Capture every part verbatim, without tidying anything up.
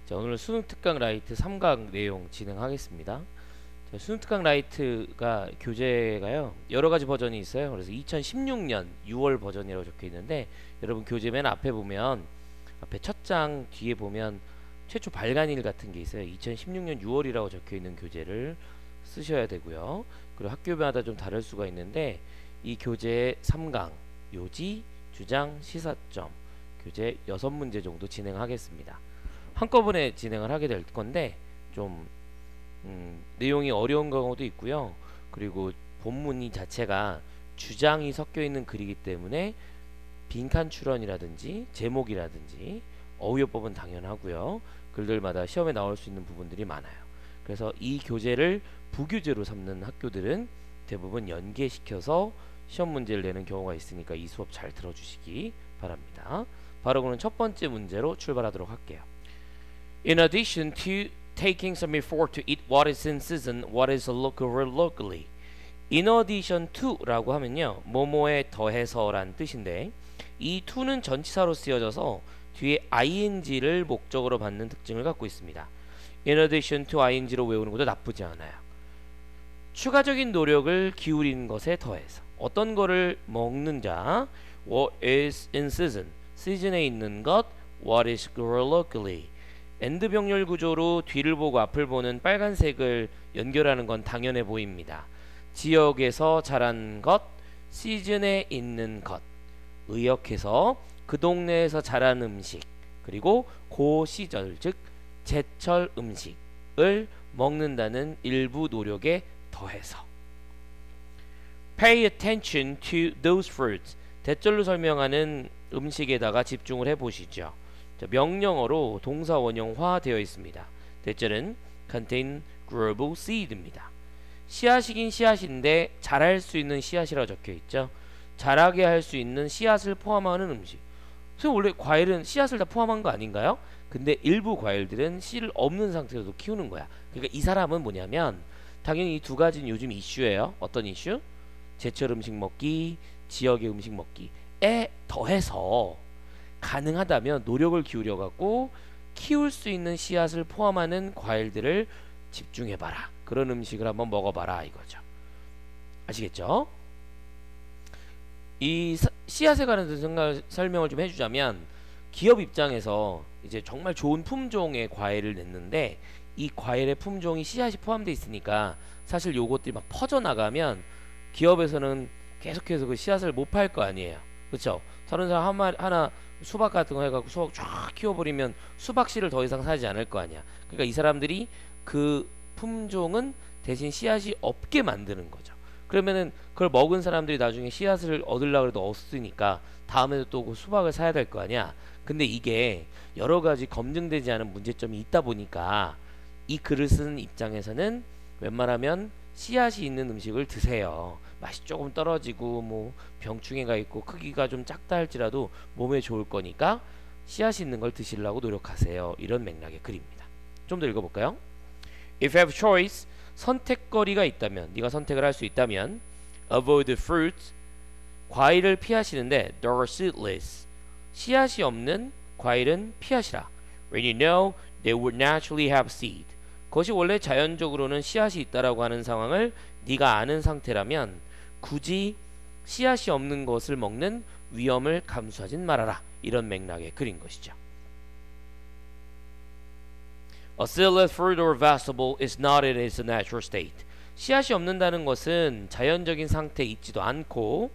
자, 오늘 수능 특강 라이트 삼 강 내용 진행하겠습니다. 자, 수능 특강 라이트가 교재가요 여러 가지 버전이 있어요. 그래서 이천십육 년 유월 버전이라고 적혀 있는데, 여러분 교재 맨 앞에 보면, 앞에 첫 장 뒤에 보면 최초 발간일 같은 게 있어요. 이천십육 년 유월이라고 적혀 있는 교재를 쓰셔야 되고요. 그리고 학교마다 좀 다를 수가 있는데, 이 교재의 삼 강 요지, 주장, 시사점 교재 여섯 문제 정도 진행하겠습니다. 한꺼번에 진행을 하게 될 건데 좀 음, 내용이 어려운 경우도 있고요. 그리고 본문이 자체가 주장이 섞여 있는 글이기 때문에 빈칸 출원이라든지 제목이라든지 어휘요법은 당연하고요. 글들마다 시험에 나올 수 있는 부분들이 많아요. 그래서 이 교재를 부교재로 삼는 학교들은 대부분 연계시켜서 시험 문제를 내는 경우가 있으니까 이 수업 잘 들어주시기 바랍니다. 바로 그는 첫 번째 문제로 출발하도록 할게요. In addition to taking some effort to eat what is in season, what is local locally. In addition to 라고 하면요, 뭐뭐에 더해서 란 뜻인데, 이 to는 전치사로 쓰여져서 뒤에 ing를 목적으로 받는 특징을 갖고 있습니다. In addition to ing로 외우는 것도 나쁘지 않아요. 추가적인 노력을 기울이는 것에 더해서 어떤 거를 먹는 자, what is in season, 시즌에 있는 것, what is grown locally. 엔드 병렬 구조로 뒤를 보고 앞을 보는 빨간색을 연결하는 건 당연해 보입니다. 지역에서 자란 것, 시즌에 있는 것, 의역해서 그 동네에서 자란 음식, 그리고 그 시절 즉 제철 음식을 먹는다는 일부 노력에 더해서. Pay attention to those fruits. 대절로 설명하는 음식에다가 집중을 해보시죠. 자, 명령어로 동사 원형화 되어 있습니다. 대절은 contain growable seed입니다. 씨앗이긴 씨앗인데 자랄 수 있는 씨앗이라고 적혀 있죠. 자라게 할 수 있는 씨앗을 포함하는 음식. 선생님, 원래 과일은 씨앗을 다 포함한 거 아닌가요? 근데 일부 과일들은 씨를 없는 상태로도 키우는 거야. 그러니까 이 사람은 뭐냐면, 당연히 이 두 가지는 요즘 이슈예요. 어떤 이슈? 제철 음식 먹기, 지역의 음식 먹기에 더해서 가능하다면 노력을 기울여 갖고 키울 수 있는 씨앗을 포함하는 과일들을 집중해봐라. 그런 음식을 한번 먹어봐라 이거죠. 아시겠죠? 이 사, 씨앗에 관해서 생각, 설명을 좀 해주자면, 기업 입장에서 이제 정말 좋은 품종의 과일을 냈는데 이 과일의 품종이 씨앗이 포함되어 있으니까 사실 요것들이 막 퍼져나가면 기업에서는 계속해서 그 씨앗을 못 팔 거 아니에요. 그렇죠? 다른 사람 한 마리, 하나 수박 같은 거 해갖고 수박 쫙 키워버리면 수박씨를 더 이상 사지 않을 거 아니야. 그러니까 이 사람들이 그 품종은 대신 씨앗이 없게 만드는 거죠. 그러면은 그걸 먹은 사람들이 나중에 씨앗을 얻으려고 해도 없으니까 다음에도 또 그 수박을 사야 될 거 아니야. 근데 이게 여러 가지 검증되지 않은 문제점이 있다 보니까 이 글을 쓰는 입장에서는 웬만하면 씨앗이 있는 음식을 드세요. 맛이 조금 떨어지고 뭐 병충해가 있고 크기가 좀 작다 할지라도 몸에 좋을 거니까 씨앗이 있는 걸 드시려고 노력하세요. 이런 맥락의 글입니다. 좀 더 읽어볼까요? If you have choice, 선택거리가 있다면, 네가 선택을 할 수 있다면, avoid the fruits, 과일을 피하시는데, that are seedless, 씨앗이 없는 과일은 피하시라. When you know they would naturally have seed, 그것이 원래 자연적으로는 씨앗이 있다라고 하는 상황을 네가 아는 상태라면 굳이 씨앗이 없는 것을 먹는 위험을 감수하진 말아라. 이런 맥락의 글인 것이죠. A seedless fruit or vegetable is not in its natural state. 씨앗이 없는다는 것은 자연적인 상태에 있지도 않고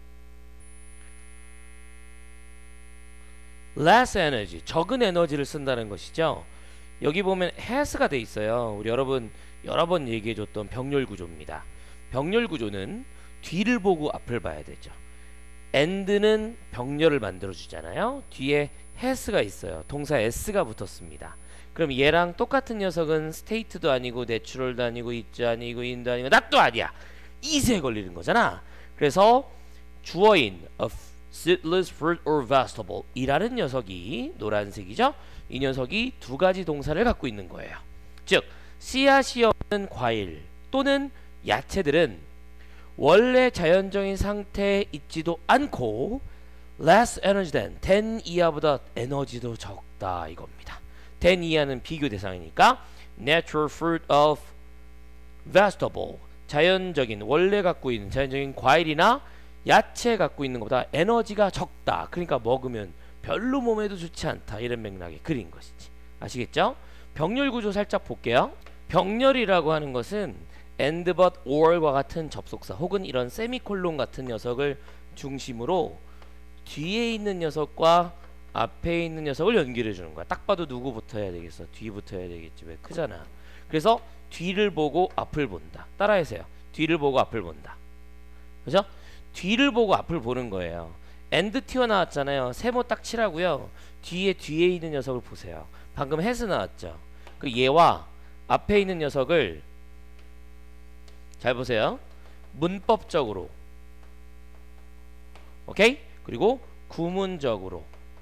less energy, 적은 에너지를 쓴다는 것이죠. 여기 보면 has가 돼 있어요. 우리 여러분 여러 번 얘기해줬던 병렬 구조입니다. 병렬 구조는 뒤를 보고 앞을 봐야 되죠. and는 병렬을 만들어 주잖아요. 뒤에 has가 있어요. 동사 s가 붙었습니다. 그럼 얘랑 똑같은 녀석은 state도 아니고 natural도 아니고 it도 아니고 in도 아니고 not도 아니야. is에 걸리는 거잖아. 그래서 주어인 a seedless fruit or vegetable 이라는 녀석이 노란색이죠. 이 녀석이 두 가지 동사를 갖고 있는 거예요. 즉 씨앗이 없는 과일 또는 야채들은 원래 자연적인 상태에 있지도 않고 less energy than, than 이하보다 에너지도 적다 이겁니다. than 이하는 비교 대상이니까 natural fruit of vegetable 자연적인 원래 갖고 있는 자연적인 과일이나 야채 갖고 있는 것보다 에너지가 적다. 그러니까 먹으면 별로 몸에도 좋지 않다. 이런 맥락에 그린 것이지. 아시겠죠? 병렬 구조 살짝 볼게요. 병렬이라고 하는 것은 and but or과 같은 접속사 혹은 이런 세미콜론 같은 녀석을 중심으로 뒤에 있는 녀석과 앞에 있는 녀석을 연결해 주는 거야. 딱 봐도 누구부터 해야 되겠어? 뒤부터 해야 되겠지. 왜 크잖아. 그래서 뒤를 보고 앞을 본다. 따라해서요. 뒤를 보고 앞을 본다. 그죠? 뒤를 보고 앞을 보는 거예요. and 튀어나왔잖아요. 세모 딱 칠하고요. 뒤에 뒤에 있는 녀석을 보세요. 방금 has 나왔죠. 그 얘와 앞에 있는 녀석을 잘 보세요. 문법적으로 오케이? 그리고 구문적으로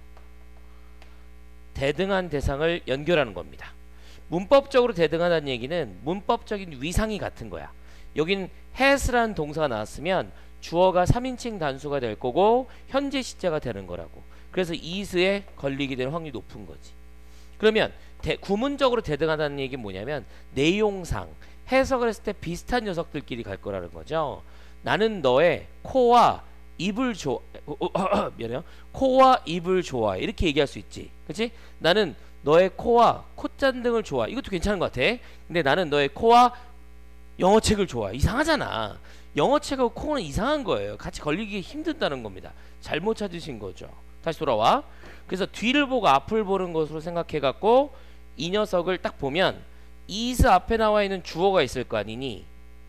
대등한 대상을 연결하는 겁니다. 문법적으로 대등하다는 얘기는 문법적인 위상이 같은 거야. 여긴 has라는 동사가 나왔으면 주어가 삼인칭 단수가 될 거고 현재 시제가 되는 거라고. 그래서 is에 걸리게 될 확률이 높은 거지. 그러면 대, 구문적으로 대등하다는 얘기는 뭐냐면 내용상 해석을 했을 때 비슷한 녀석들끼리 갈 거라는 거죠. 나는 너의 코와 입을 좋아 미안해요. 코와 입을 좋아해. 이렇게 얘기할 수 있지. 그치? 나는 너의 코와 콧잔등을 좋아해. 이것도 괜찮은 것 같아. 근데 나는 너의 코와 영어책을 좋아해. 이상하잖아. 영어책하고 코는 이상한 거예요. 같이 걸리기 힘든다는 겁니다. 잘못 찾으신 거죠. 다시 돌아와. 그래서 뒤를 보고 앞을 보는 것으로 생각해 갖고 이 녀석을 딱 보면 is 앞에 나와 있는 주어가 있을 거 아니니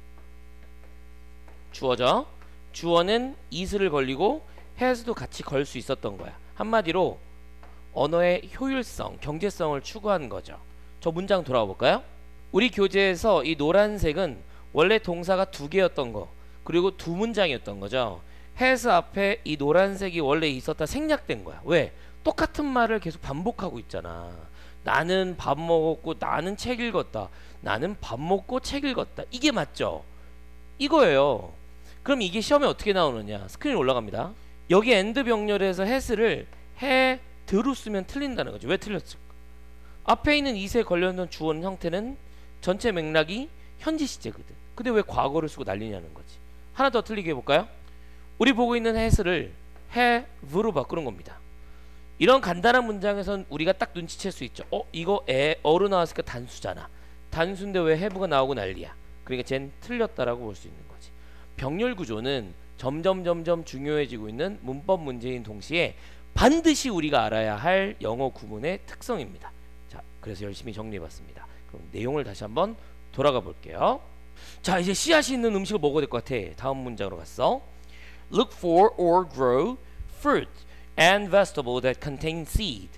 주어죠. 주어는 is를 걸리고 has도 같이 걸 수 있었던 거야. 한마디로 언어의 효율성, 경제성을 추구하는 거죠. 저 문장 돌아와 볼까요? 우리 교재에서 이 노란색은 원래 동사가 두 개였던 거 그리고 두 문장이었던 거죠. has 앞에 이 노란색이 원래 있었다 생략된 거야. 왜? 똑같은 말을 계속 반복하고 있잖아. 나는 밥 먹었고 나는 책 읽었다. 나는 밥 먹고 책 읽었다. 이게 맞죠? 이거예요. 그럼 이게 시험에 어떻게 나오느냐? 스크린 올라갑니다. 여기 and 병렬에서 has를 he드로 쓰면 틀린다는 거죠. 왜 틀렸을까? 앞에 있는 is에 걸려있는 주어는 형태는 전체 맥락이 현재 시제거든. 근데 왜 과거를 쓰고 난리냐는 거지. 하나 더 틀리게 해볼까요? 우리 보고 있는 has를 have로 바꾸는 겁니다. 이런 간단한 문장에선 우리가 딱 눈치챌 수 있죠. 어? 이거 에, 어로 나왔으니까 단수잖아. 단수인데 왜 have가 나오고 난리야. 그러니까 쟨 틀렸다라고 볼 수 있는 거지. 병렬 구조는 점점 점점 중요해지고 있는 문법 문제인 동시에 반드시 우리가 알아야 할 영어 구문의 특성입니다. 자, 그래서 열심히 정리해봤습니다. 그럼 내용을 다시 한번 돌아가 볼게요. 자, 이제 씨앗이 있는 음식을 먹어야 될 것 같아. 다음 문장으로 갔어. Look for or grow fruit and vegetable that contain seed.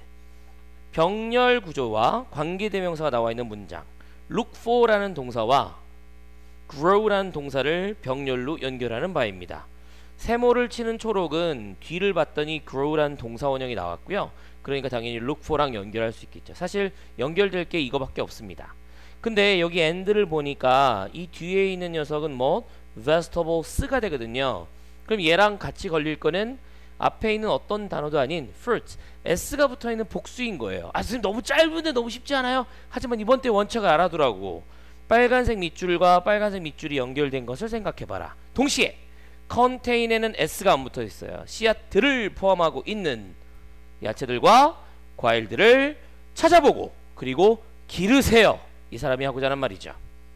병렬 구조와 관계대명사가 나와 있는 문장. Look for라는 동사와 grow라는 동사를 병렬로 연결하는 바입니다. 세모를 치는 초록은 뒤를 봤더니 grow라는 동사 원형이 나왔고요. 그러니까 당연히 look for랑 연결할 수 있겠죠. 사실 연결될 게 이거밖에 없습니다. 근데 여기 and를 보니까 이 뒤에 있는 녀석은 뭐 vegetables가 되거든요. 그럼 얘랑 같이 걸릴 거는 앞에 있는 어떤 단어도 아닌 fruit, s가 붙어있는 복수인 거예요. 아 선생님 너무 짧은데 너무 쉽지 않아요? 하지만 이번 때 원칙을 알아두라고. 빨간색 밑줄과 빨간색 밑줄이 연결된 것을 생각해봐라. 동시에 contain에는 s가 안 붙어있어요. 씨앗들을 포함하고 있는 야채들과 과일들을 찾아보고 그리고 기르세요. 이 사람이 하고자 하는 말이죠.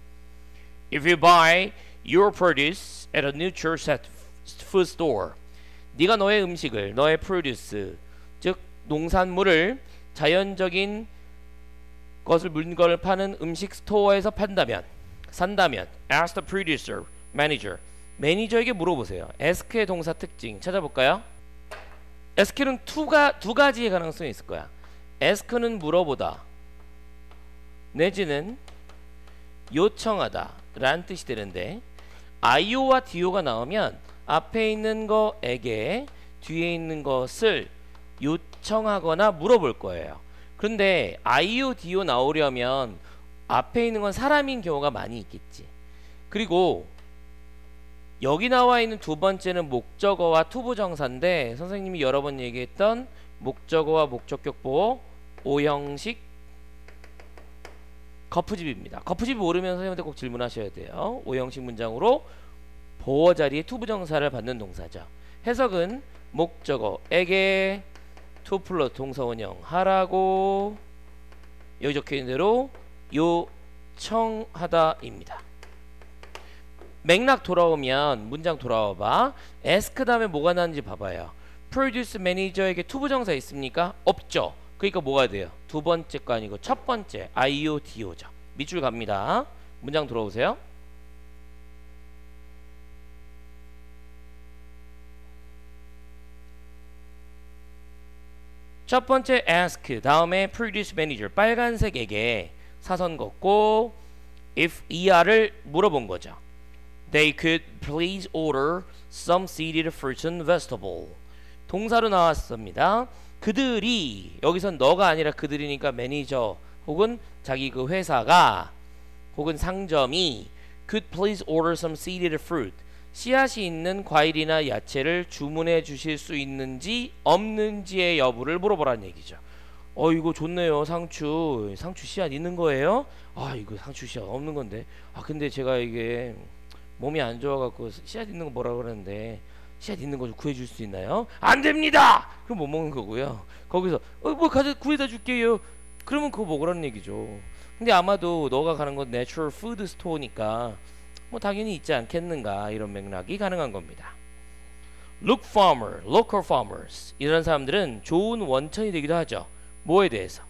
If you buy your produce at a neutral food store, 네가 너의 음식을, 너의 produce, 즉 농산물을 자연적인 것을 물건을 파는 음식 스토어에서 판다면, 산다면, ask the producer, manager, 매니저에게 물어보세요. ask의 동사 특징 찾아볼까요? ask는 두가, 두 가지의 가능성이 있을 거야. ask는 물어보다 내지는 요청하다 라는 뜻이 되는데 아이오와 디오가 나오면 앞에 있는 거에게 뒤에 있는 것을 요청하거나 물어볼 거예요. 그런데 아이오, 디오 나오려면 앞에 있는 건 사람인 경우가 많이 있겠지. 그리고 여기 나와 있는 두 번째는 목적어와 투부정사인데 선생님이 여러 번 얘기했던 목적어와 목적격 보호 오형식 거푸집입니다. 거푸집 모르면 선생님한테 꼭 질문하셔야 돼요. 오형식 문장으로 보어 자리에 to 부정사를 받는 동사죠. 해석은 목적어에게 to 플러스 동사 원형 하라고 여기 적혀있는 대로 요청하다입니다. 맥락 돌아오면 문장 돌아와봐. ask 다음에 뭐가 나는지 봐봐요. produce manager에게 to 부정사 있습니까? 없죠. 그러니까 뭐가 돼요? 두 번째 거 아니고 첫 번째 아이오디오죠. 밑줄 갑니다. 문장 들어오세요. 첫 번째 ask 다음에 produce manager 빨간색에게 사선 걷고 if 이하를 물어본 거죠. They could please order some seeded fruits and vegetable. 동사로 나왔습니다. 그들이 여기선 너가 아니라 그들이니까 매니저 혹은 자기 그 회사가 혹은 상점이 could please order some seeded fruit 씨앗이 있는 과일이나 야채를 주문해 주실 수 있는지 없는지의 여부를 물어보라는 얘기죠. 어 이거 좋네요. 상추 상추 씨앗 있는 거예요? 아 이거 상추 씨앗 없는 건데 아 근데 제가 이게 몸이 안 좋아갖고 씨앗 있는 거 뭐라 그러는데 씨앗 있는 거 좀 구해줄 수 있나요? 안 됩니다! 그럼 못 먹는 거고요. 거기서 어 뭐 가져 구해다 줄게요. 그러면 그거 먹으라는 얘기죠. 근데 아마도 너가 가는 건 내추럴 푸드 스토어니까 뭐 당연히 있지 않겠는가 이런 맥락이 가능한 겁니다. Look farmer, local farmers 이런 사람들은 좋은 원천이 되기도 하죠. 뭐에 대해서?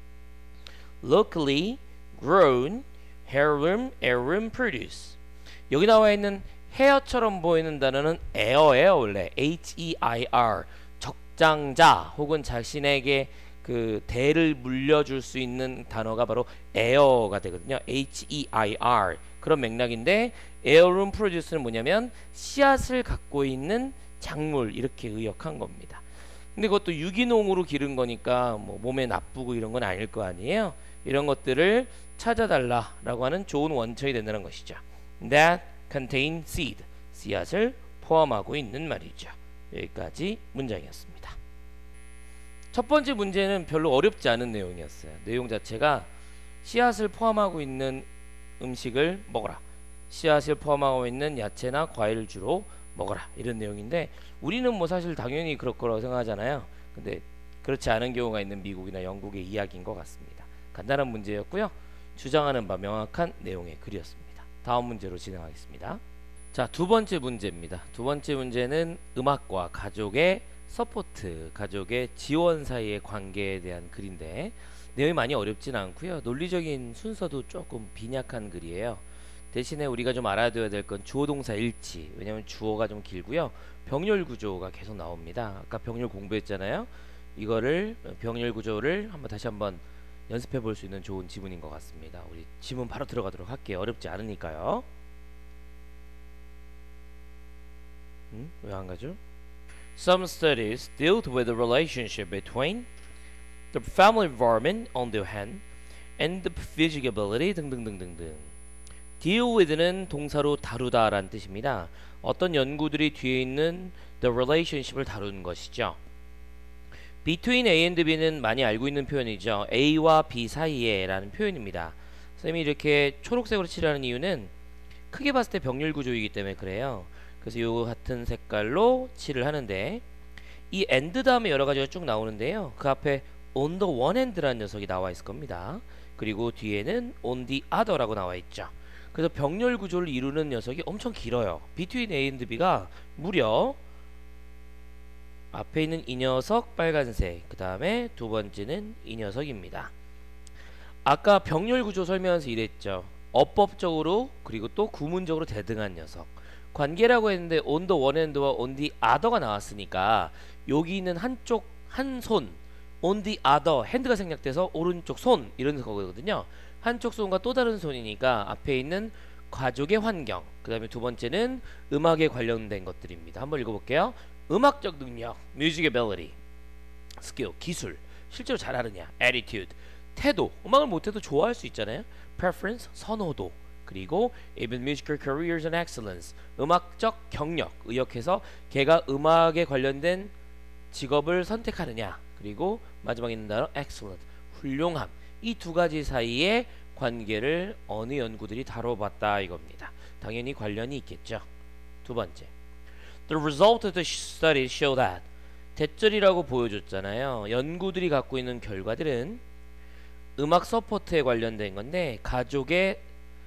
Locally grown heirloom, heirloom produce 여기 나와 있는 헤어처럼 보이는 단어는 에어예요. 원래 H-E-I-R 적장자 혹은 자신에게 그 대를 물려줄 수 있는 단어가 바로 에어가 되거든요. H-E-I-R 그런 맥락인데 에어룸 프로듀스는 뭐냐면 씨앗을 갖고 있는 작물 이렇게 의역한 겁니다. 근데 그것도 유기농으로 기른 거니까 뭐 몸에 나쁘고 이런 건 아닐 거 아니에요. 이런 것들을 찾아달라라고 하는 좋은 원천이 된다는 것이죠. That contain seed 씨앗을 포함하고 있는 말이죠. 여기까지 문장이었습니다. 첫 번째 문제는 별로 어렵지 않은 내용이었어요. 내용 자체가 씨앗을 포함하고 있는 음식을 먹어라. 씨앗을 포함하고 있는 야채나 과일을 주로 먹어라. 이런 내용인데 우리는 뭐 사실 당연히 그럴 거라고 생각하잖아요. 근데 그렇지 않은 경우가 있는 미국이나 영국의 이야기인 것 같습니다. 간단한 문제였고요. 주장하는 바 명확한 내용의 글이었습니다. 다음 문제로 진행하겠습니다. 자, 두 번째 문제입니다. 두 번째 문제는 음악과 가족의 서포트, 가족의 지원 사이의 관계에 대한 글인데 내용이 많이 어렵진 않고요. 논리적인 순서도 조금 빈약한 글이에요. 대신에 우리가 좀 알아둬야 될 건 주어 동사 일치. 왜냐하면 주어가 좀 길고요. 병렬 구조가 계속 나옵니다. 아까 병렬 공부했잖아요. 이거를 병렬 구조를 한번 다시 한번 연습해 볼 수 있는 좋은 지문인 것 같습니다. 우리 지문 바로 들어가도록 할게요. 어렵지 않으니까요. 음? 왜 안 가죠? Some studies deal with the relationship between the family environment on the hand and the physical 등등등등등. deal with는 동사로 다루다 라는 뜻입니다. 어떤 연구들이 뒤에 있는 the relationship을 다루는 것이죠. between A and B는 많이 알고 있는 표현이죠. A와 B 사이에 라는 표현입니다. 선생님이 이렇게 초록색으로 칠하는 이유는 크게 봤을 때 병렬 구조이기 때문에 그래요. 그래서 요 같은 색깔로 칠을 하는데 이 and 다음에 여러 가지가 쭉 나오는데요. 그 앞에 on the one hand라는 녀석이 나와 있을 겁니다. 그리고 뒤에는 on the other라고 나와 있죠. 그래서 병렬 구조를 이루는 녀석이 엄청 길어요. between A and B가 무려 앞에 있는 이 녀석 빨간색, 그 다음에 두 번째는 이 녀석입니다. 아까 병렬 구조 설명하면서 이랬죠. 어법적으로 그리고 또 구문적으로 대등한 녀석. 관계라고 했는데 on the one hand와 on the other가 나왔으니까 여기 있는 한쪽 한 손 on the other hand가 생략돼서 오른쪽 손 이런 거거든요. 한쪽 손과 또 다른 손이니까 앞에 있는 가족의 환경, 그 다음에 두 번째는 음악에 관련된 것들입니다. 한번 읽어볼게요. 음악적 능력, music ability, skill, 기술, 실제로 잘하느냐, attitude, 태도, 음악을 못해도 좋아할 수 있잖아요. preference, 선호도, 그리고 even musical careers and excellence, 음악적 경력, 의역해서 걔가 음악에 관련된 직업을 선택하느냐, 그리고 마지막에 있는 단어 excellent, 훌륭함. 이 두 가지 사이의 관계를 어느 연구들이 다뤄봤다 이겁니다. 당연히 관련이 있겠죠. 두 번째, The result of the study show that 대절이라고 보여줬잖아요. 연구들이 갖고 있는 결과들은 음악 서포트에 관련된 건데 가족의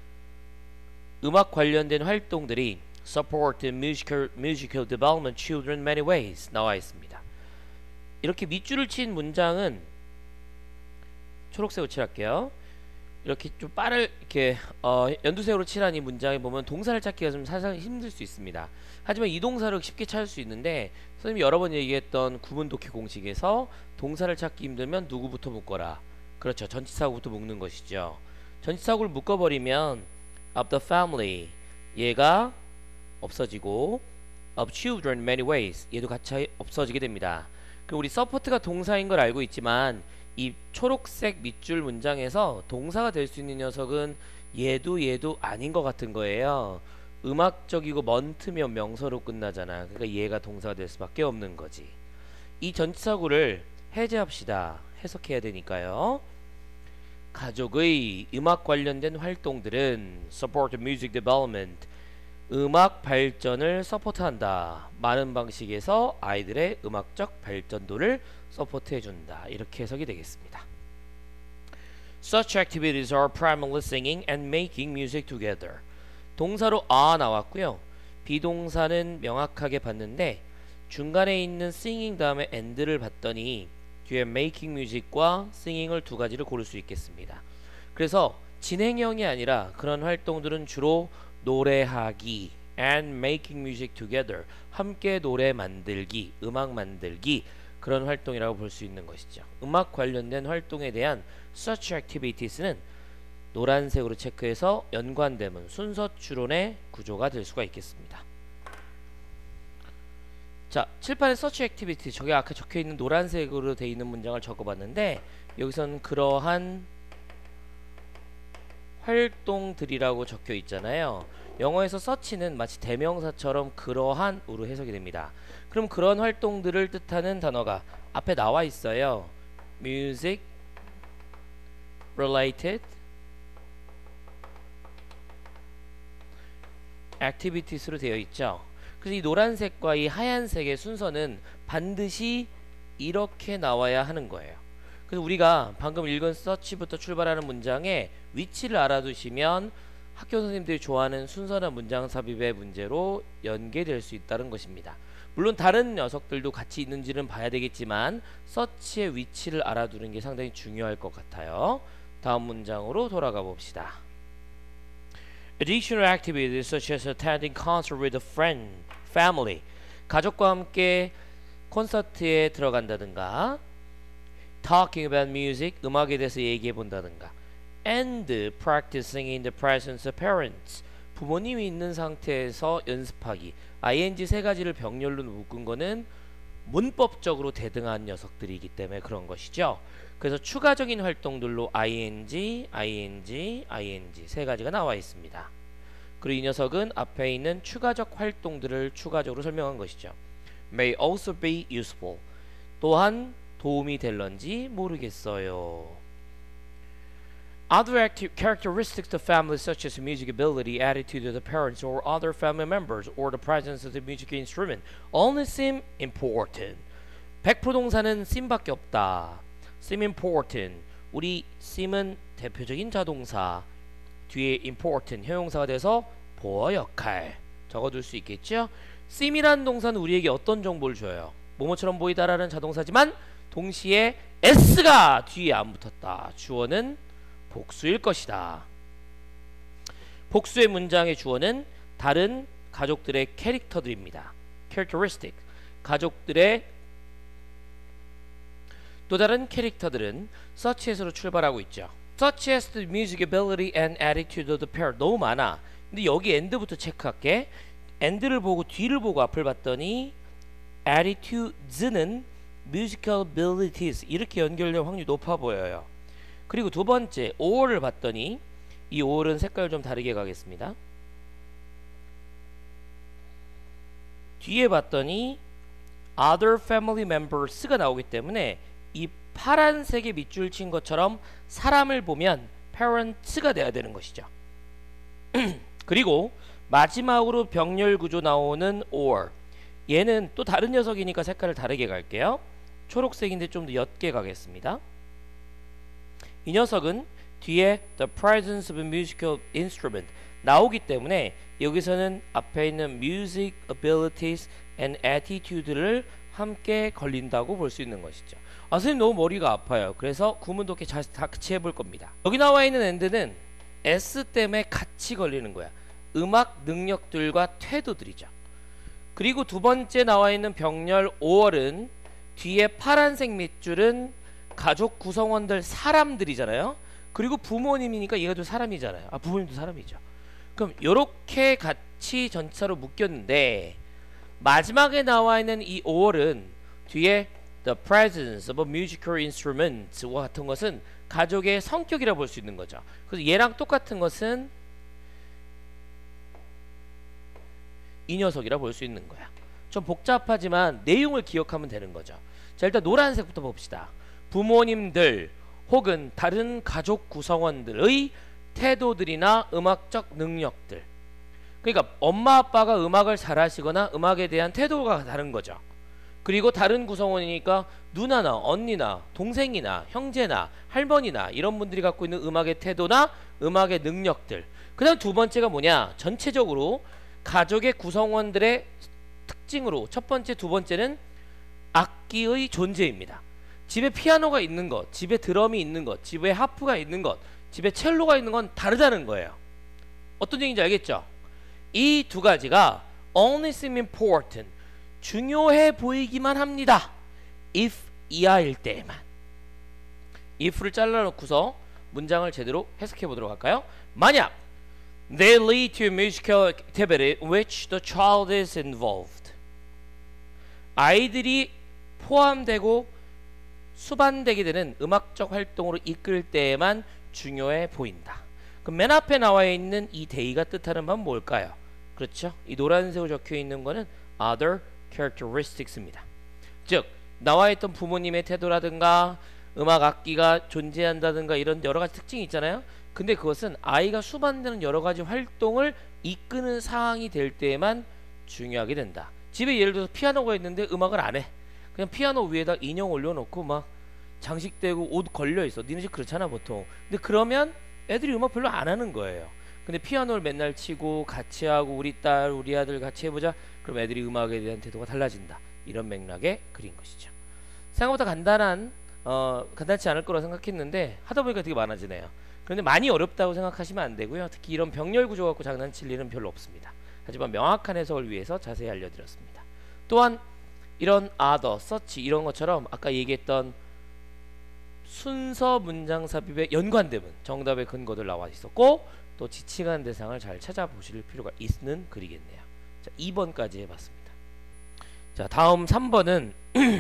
음악 관련된 활동들이 support musical, musical development children in many ways 나와 있습니다. 이렇게 밑줄을 친 문장은 초록색으로 칠할게요. 이렇게 좀 빠르 이렇게 어, 연두색으로 칠한 이 문장에 보면 동사를 찾기가 좀 살짝 힘들 수 있습니다. 하지만 이 동사를 쉽게 찾을 수 있는데 선생님이 여러 번 얘기했던 구문 독해 공식에서 동사를 찾기 힘들면 누구부터 묶어라. 그렇죠. 전치사구부터 묶는 것이죠. 전치사구를 묶어버리면 of the family 얘가 없어지고 of children in many ways 얘도 같이 없어지게 됩니다. 그럼 우리 서포트가 동사인 걸 알고 있지만 이 초록색 밑줄 문장에서 동사가 될 수 있는 녀석은 얘도 얘도 아닌 것 같은 거예요. 음악적이고 먼트면 명사로 끝나잖아. 그러니까 얘가 동사가 될 수밖에 없는 거지. 이 전치사구를 해제합시다. 해석해야 되니까요. 가족의 음악 관련된 활동들은 support music development 음악 발전을 서포트한다. 많은 방식에서 아이들의 음악적 발전도를 서포트해준다. 이렇게 해석이 되겠습니다. Such activities are primarily singing and making music together. 동사로 아 나왔고요. 비동사는 명확하게 봤는데 중간에 있는 singing 다음에 and를 봤더니 뒤에 making music과 singing을 두 가지를 고를 수 있겠습니다. 그래서 진행형이 아니라 그런 활동들은 주로 노래하기 and making music together 함께 노래 만들기, 음악 만들기 그런 활동이라고 볼 수 있는 것이죠. 음악 관련된 활동에 대한 such activities는 노란색으로 체크해서 연관되면 순서 추론의 구조가 될 수가 있겠습니다. 자, 칠판에 search activity 저게 아까 적혀있는 노란색으로 되어 있는 문장을 적어봤는데 여기선 그러한 활동들이라고 적혀 있잖아요. 영어에서 search는 마치 대명사처럼 그러한으로 해석이 됩니다. 그럼 그런 활동들을 뜻하는 단어가 앞에 나와 있어요. music related activities로 되어 있죠. 그래서 이 노란색과 이 하얀색의 순서는 반드시 이렇게 나와야 하는 거예요. 그래서 우리가 방금 읽은 search부터 출발하는 문장의 위치를 알아두시면 학교 선생님들이 좋아하는 순서나 문장 삽입의 문제로 연계될 수 있다는 것입니다. 물론 다른 녀석들도 같이 있는지는 봐야 되겠지만 search의 위치를 알아두는 게 상당히 중요할 것 같아요. 다음 문장으로 돌아가 봅시다. Additional activities such as attending concert with a friend, family. 가족과 함께 콘서트에 들어간다든가 talking about music, 음악에 대해서 얘기해 본다든가 and practicing in the presence of parents. 부모님이 있는 상태에서 연습하기. ing 세 가지를 병렬로 묶은 거는 문법적으로 대등한 녀석들이기 때문에 그런 것이죠. 그래서 추가적인 활동들로 ing, ing, ing 세 가지가 나와 있습니다. 그리고 이 녀석은 앞에 있는 추가적 활동들을 추가적으로 설명한 것이죠. May also be useful. 또한 도움이 될런지 모르겠어요. Other active characteristics of family such as music ability, attitude of the parents or other family members or the presence of the musical instrument only seem important. 백 퍼센트 동사는 seem밖에 없다. seem important. 우리 seem은 대표적인 자동사. 뒤에 important 형용사가 돼서 보어 역할 적어둘 수 있겠죠. seem이라는 동사는 우리에게 어떤 정보를 줘요? 뭐뭐처럼 보이다라는 자동사지만 동시에 s가 뒤에 안 붙었다. 주어는 복수일 것이다. 복수의 문장의 주어는 다른 가족들의 캐릭터들입니다. characteristic. 가족들의 또 다른 캐릭터들은 such as로 출발하고 있죠. such as the music ability and attitude of the parent. 너무 많아. 근데 여기 and부터 체크할게. and를 보고 뒤를 보고 앞을 봤더니 attitudes는 musical abilities 이렇게 연결될 확률이 높아 보여요. 그리고 두 번째 or를 봤더니 이 or은 색깔 좀 다르게 가겠습니다. 뒤에 봤더니 other family members가 나오기 때문에 이 파란색에 밑줄 친 것처럼 사람을 보면 parents가 돼야 되는 것이죠. 그리고 마지막으로 병렬 구조 나오는 or. 얘는 또 다른 녀석이니까 색깔을 다르게 갈게요. 초록색인데 좀 더 옅게 가겠습니다. 이 녀석은 뒤에 the presence of a musical instrument 나오기 때문에 여기서는 앞에 있는 music abilities and attitude를 함께 걸린다고 볼 수 있는 것이죠. 아, 선생님 너무 머리가 아파요. 그래서 구문도 이렇게 같이 해볼 겁니다. 여기 나와 있는 and는 S 때문에 같이 걸리는 거야. 음악 능력들과 태도들이죠. 그리고 두 번째 나와 있는 병렬 or은 뒤에 파란색 밑줄은 가족 구성원들 사람들이잖아요. 그리고 부모님이니까 얘가도 사람이잖아요. 아, 부모님도 사람이죠. 그럼 요렇게 같이 전치사로 묶였는데 마지막에 나와 있는 이 or은 뒤에 the presence of a musical instrument와 같은 것은 가족의 성격이라 볼 수 있는 거죠. 그래서 얘랑 똑같은 것은 이 녀석이라 볼 수 있는 거야. 좀 복잡하지만 내용을 기억하면 되는 거죠. 자, 일단 노란색부터 봅시다. 부모님들 혹은 다른 가족 구성원들의 태도들이나 음악적 능력들. 그러니까 엄마 아빠가 음악을 잘 하시거나 음악에 대한 태도가 다른 거죠. 그리고 다른 구성원이니까 누나나 언니나 동생이나 형제나 할머니나 이런 분들이 갖고 있는 음악의 태도나 음악의 능력들. 그 다음 두 번째가 뭐냐, 전체적으로 가족의 구성원들의 특징으로 첫 번째, 두 번째는 악기의 존재입니다. 집에 피아노가 있는 것, 집에 드럼이 있는 것, 집에 하프가 있는 것, 집에 첼로가 있는 건 다르다는 거예요. 어떤 얘기인지 알겠죠? 이 두 가지가 only seem important, 중요해 보이기만 합니다. if 이하일 때에만. if를 잘라놓고서 문장을 제대로 해석해 보도록 할까요? 만약 they lead to a musical activity in which the child is involved. 아이들이 포함되고 수반되게 되는 음악적 활동으로 이끌 때에만 중요해 보인다. 그럼 맨 앞에 나와 있는 이 they가 뜻하는 바는 뭘까요? 그렇죠? 이 노란색으로 적혀 있는 거는 other characteristics입니다. 즉 나와 있던 부모님의 태도라든가 음악 악기가 존재한다든가 이런 여러 가지 특징이 있잖아요. 근데 그것은 아이가 수반되는 여러 가지 활동을 이끄는 상황이 될 때에만 중요하게 된다. 집에 예를 들어서 피아노가 있는데 음악을 안 해. 그냥 피아노 위에다 인형 올려놓고 막 장식되고 옷 걸려있어. 니네 집 그렇잖아 보통. 근데 그러면 애들이 음악 별로 안 하는 거예요. 근데 피아노를 맨날 치고 같이 하고 우리 딸 우리 아들 같이 해보자. 그럼 애들이 음악에 대한 태도가 달라진다. 이런 맥락의 글인 것이죠. 생각보다 간단한 어, 간단치 않을 거라 생각했는데 하다 보니까 되게 많아지네요. 그런데 많이 어렵다고 생각하시면 안 되고요. 특히 이런 병렬 구조 갖고 장난칠 일은 별로 없습니다. 하지만 명확한 해석을 위해서 자세히 알려드렸습니다. 또한 이런 other, such 이런 것처럼 아까 얘기했던 순서 문장 삽입의 연관되면 정답의 근거들 나와 있었고 또 지칭한 대상을 잘 찾아보실 필요가 있는 글이겠네요. 자, 이 번까지 해봤습니다. 자, 다음 삼 번은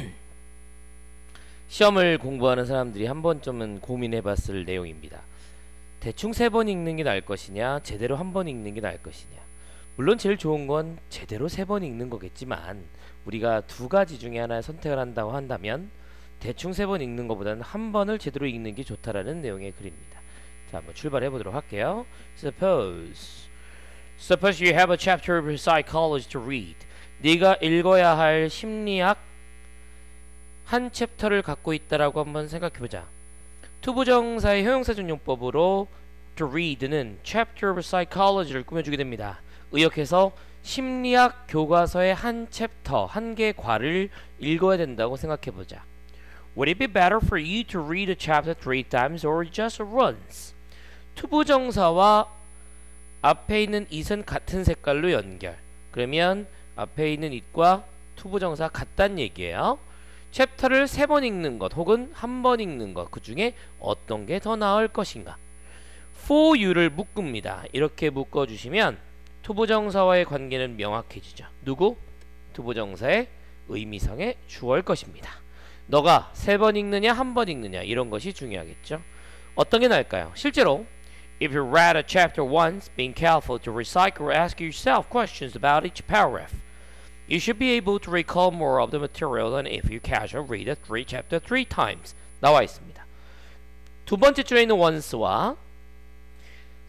시험을 공부하는 사람들이 한 번쯤은 고민해봤을 내용입니다. 대충 세 번 읽는 게 나을 것이냐, 제대로 한 번 읽는 게 나을 것이냐. 물론 제일 좋은 건 제대로 세 번 읽는 거겠지만 우리가 두 가지 중에 하나를 선택을 한다고 한다면 대충 세 번 읽는 것보다는 한 번을 제대로 읽는 게 좋다라는 내용의 글입니다. 자, 한번 출발해 보도록 할게요. Suppose Suppose you have a chapter of psychology to read. 네가 읽어야 할 심리학 한 챕터를 갖고 있다라고 한번 생각해 보자. 투부정사의 형용사전용법으로 to read는 chapter of psychology를 꾸며주게 됩니다. 의역해서 심리학 교과서의 한 챕터, 한 개 과를 읽어야 된다고 생각해 보자. Would it be better for you to read a chapter three times or just once? 투부정사와 앞에 있는 it은 같은 색깔로 연결. 그러면 앞에 있는 it과 투부정사 같다는 얘기예요. 챕터를 세 번 읽는 것 혹은 한 번 읽는 것, 그 중에 어떤 게 더 나을 것인가? for you를 묶습니다. 이렇게 묶어주시면 투부정사와의 관계는 명확해지죠. 누구? 투부정사의 의미상의 주어일 것입니다. 너가 세 번 읽느냐 한 번 읽느냐 이런 것이 중요하겠죠. 어떤 게 나을까요? 실제로 If you read a chapter once, being careful to recite or ask yourself questions about each paragraph, you should be able to recall more of the material than if you casually read a three chapter three times. 나와 있습니다. 두 번째 줄에 있는 once와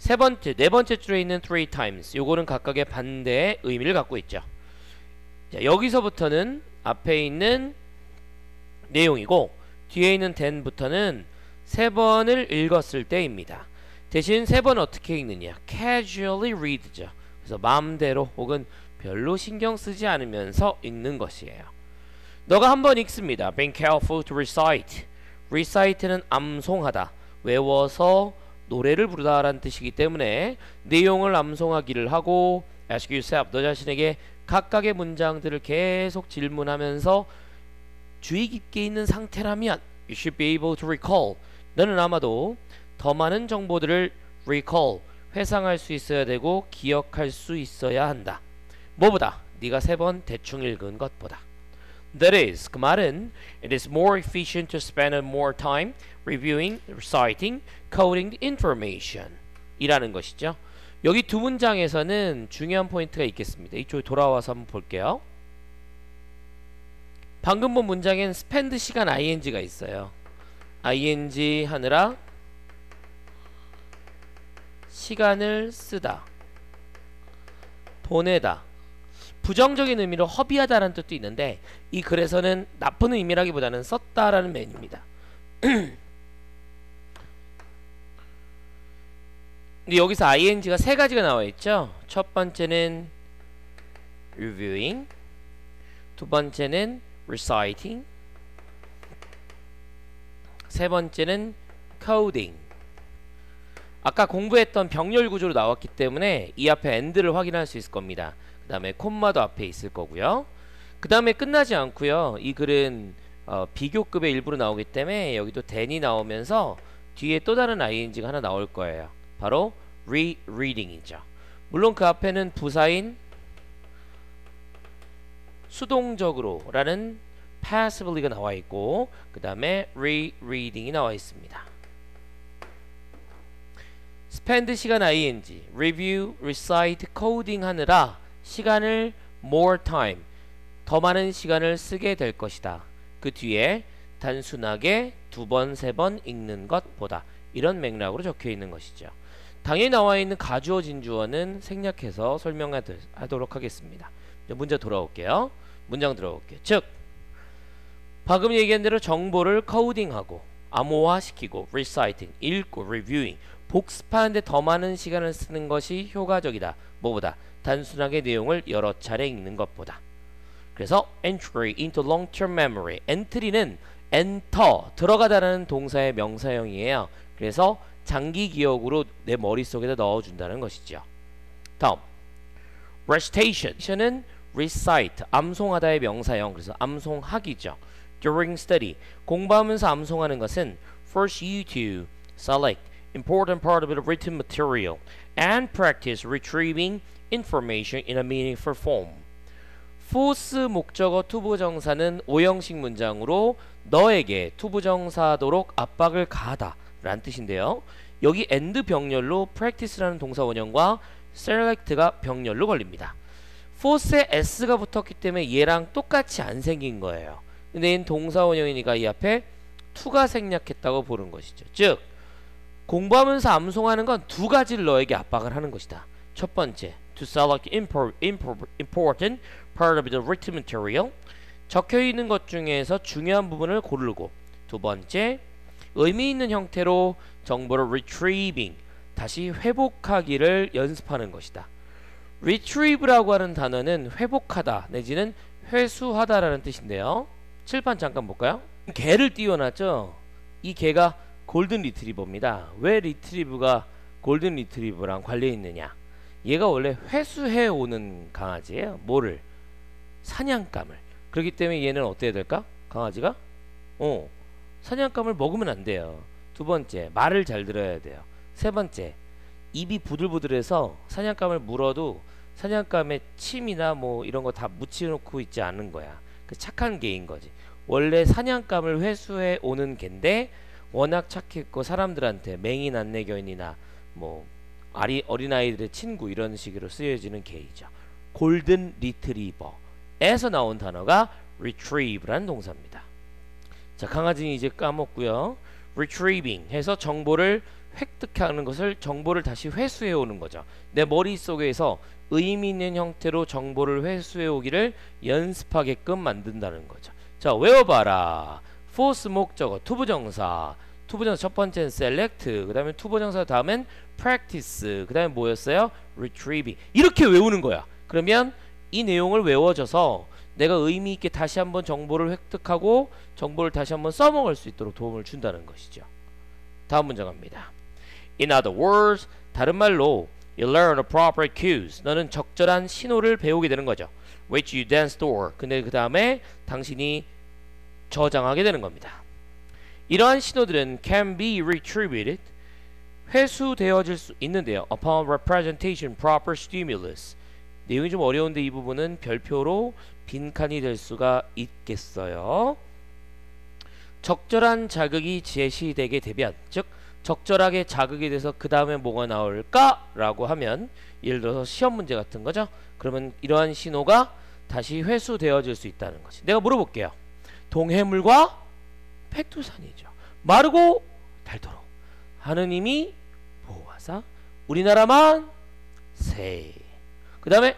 세 번째, 네 번째 줄에 있는 three times. 요거는 각각의 반대의 의미를 갖고 있죠. 자, 여기서부터는 앞에 있는 내용이고 뒤에 있는 then부터는 세 번을 읽었을 때입니다. 대신 세 번 어떻게 읽느냐? casually read죠. 그래서 마음대로 혹은 별로 신경 쓰지 않으면서 읽는 것이에요. 너가 한번 읽습니다. Being careful to recite. recite는 암송하다, 외워서 노래를 부르다 라는 뜻이기 때문에 내용을 암송하기를 하고 ask yourself, 너 자신에게 각각의 문장들을 계속 질문하면서 주의 깊게 있는 상태라면 you should be able to recall. 너는 아마도 더 많은 정보들을 recall, 회상할 수 있어야 되고 기억할 수 있어야 한다. 뭐보다? 네가 세 번 대충 읽은 것보다. That is, 그 말은 it is more efficient to spend more time reviewing, reciting, coding the information 이라는 것이죠. 여기 두 문장에서는 중요한 포인트가 있겠습니다. 이쪽에 돌아와서 한번 볼게요. 방금 본 문장엔 spend 시간 ing가 있어요. ing 하느라 시간을 쓰다, 보내다. 부정적인 의미로 허비하다라는 뜻도 있는데 이 글에서는 나쁜 의미라기보다는 썼다라는 면입니다. 근데 여기서 ing가 세 가지가 나와 있죠. 첫 번째는 reviewing, 두 번째는 reciting, 세 번째는 coding. 아까 공부했던 병렬 구조로 나왔기 때문에 이 앞에 and를 확인할 수 있을 겁니다. 그 다음에 콤마도 앞에 있을 거고요. 그 다음에 끝나지 않고요. 이 글은 어, 비교급의 일부로 나오기 때문에 여기도 then이 나오면서 뒤에 또 다른 ing가 하나 나올 거예요. 바로 rereading이죠. 물론 그 앞에는 부사인 수동적으로 라는 passively가 나와 있고 그 다음에 rereading이 나와 있습니다. spend 시간 ing, review, recite, coding 하느라 시간을 more time, 더 많은 시간을 쓰게 될 것이다. 그 뒤에 단순하게 두 번, 세 번 읽는 것보다 이런 맥락으로 적혀 있는 것이죠. 당연히 나와 있는 가주어 진주어는 생략해서 설명하도록 하겠습니다. 문제 돌아올게요. 문장 들어올게요. 즉 방금 얘기한 대로 정보를 코딩하고 암호화시키고 reciting, 읽고 reviewing, 복습하는데 더 많은 시간을 쓰는 것이 효과적이다. 뭐보다? 단순하게 내용을 여러 차례 읽는 것보다. 그래서 entry into long-term memory. entry는 enter, 들어가다라는 동사의 명사형이에요. 그래서 장기 기억으로 내 머릿속에다 넣어준다는 것이죠. 다음 recitation은 recite, 암송하다의 명사형. 그래서 암송하기죠. during study, 공부하면서 암송하는 것은 force you to select important part of the written material and practice retrieving information in a meaningful form. force 목적어 투부정사는 오형식 문장으로 너에게 투부정사도록 압박을 가하다 라는 뜻인데요. 여기 and 병렬로 practice라는 동사 원형과 select가 병렬로 걸립니다. force에 s가 붙었기 때문에 얘랑 똑같이 안 생긴 거예요. 근데 얘는 동사 원형이니까 이 앞에 to가 생략했다고 보는 것이죠. 즉 공부하면서 암송하는 건 두 가지를 너에게 압박을 하는 것이다. 첫 번째, to select impor, impor, important part of the written material. 적혀 있는 것 중에서 중요한 부분을 고르고, 두 번째, 의미 있는 형태로 정보를 retrieving, 다시 회복하기를 연습하는 것이다. retrieve라고 하는 단어는 회복하다 내지는 회수하다라는 뜻인데요. 칠판 잠깐 볼까요? 개를 띄워놨죠. 이 개가 골든 리트리버입니다. 왜 리트리브가 골든 리트리버랑 관련이 있느냐? 얘가 원래 회수해 오는 강아지예요. 뭐를? 사냥감을. 그렇기 때문에 얘는 어때야 될까? 강아지가? 어, 사냥감을 먹으면 안 돼요. 두 번째, 말을 잘 들어야 돼요. 세 번째, 입이 부들부들해서 사냥감을 물어도 사냥감에 침이나 뭐 이런 거 다 묻혀놓고 있지 않은 거야. 그 착한 개인 거지. 원래 사냥감을 회수해 오는 개인데 워낙 착했고 사람들한테 맹인 안내견이나 뭐 아리, 어린아이들의 친구 이런 식으로 쓰여지는 개이죠. 골든 리트리버에서 나온 단어가 retrieve라는 동사입니다. 자, 강아지는 이제 까먹고요. retrieving 해서 정보를 획득하는 것을 정보를 다시 회수해 오는 거죠. 내 머릿속에서 의미 있는 형태로 정보를 회수해 오기를 연습하게끔 만든다는 거죠. 자, 외워봐라. force 목적어, 투부정사. 투부정사 첫 번째는 select, 그 다음에 투부정사 다음엔 practice, 그 다음에 뭐였어요? retrieve. 이렇게 외우는 거야. 그러면 이 내용을 외워져서 내가 의미 있게 다시 한번 정보를 획득하고 정보를 다시 한번 써먹을 수 있도록 도움을 준다는 것이죠. 다음 문장 갑니다. In other words, 다른 말로 you learn appropriate cues. 너는 적절한 신호를 배우게 되는 거죠. Which you then store. 근데 그 다음에 당신이 저장하게 되는 겁니다. 이러한 신호들은 can be retrieved. 회수되어질 수 있는데요. Upon representation proper stimulus. 내용이 좀 어려운데 이 부분은 별표로 빈칸이 될 수가 있겠어요. 적절한 자극이 제시되게 되면, 즉 적절하게 자극이 돼서 그 다음에 뭐가 나올까? 라고 하면 예를 들어서 시험 문제 같은 거죠. 그러면 이러한 신호가 다시 회수되어질 수 있다는 거지. 내가 물어볼게요. 동해물과 백두산이죠. 마르고 닳도록 하느님이 보호하사 우리나라만 새. 그 다음에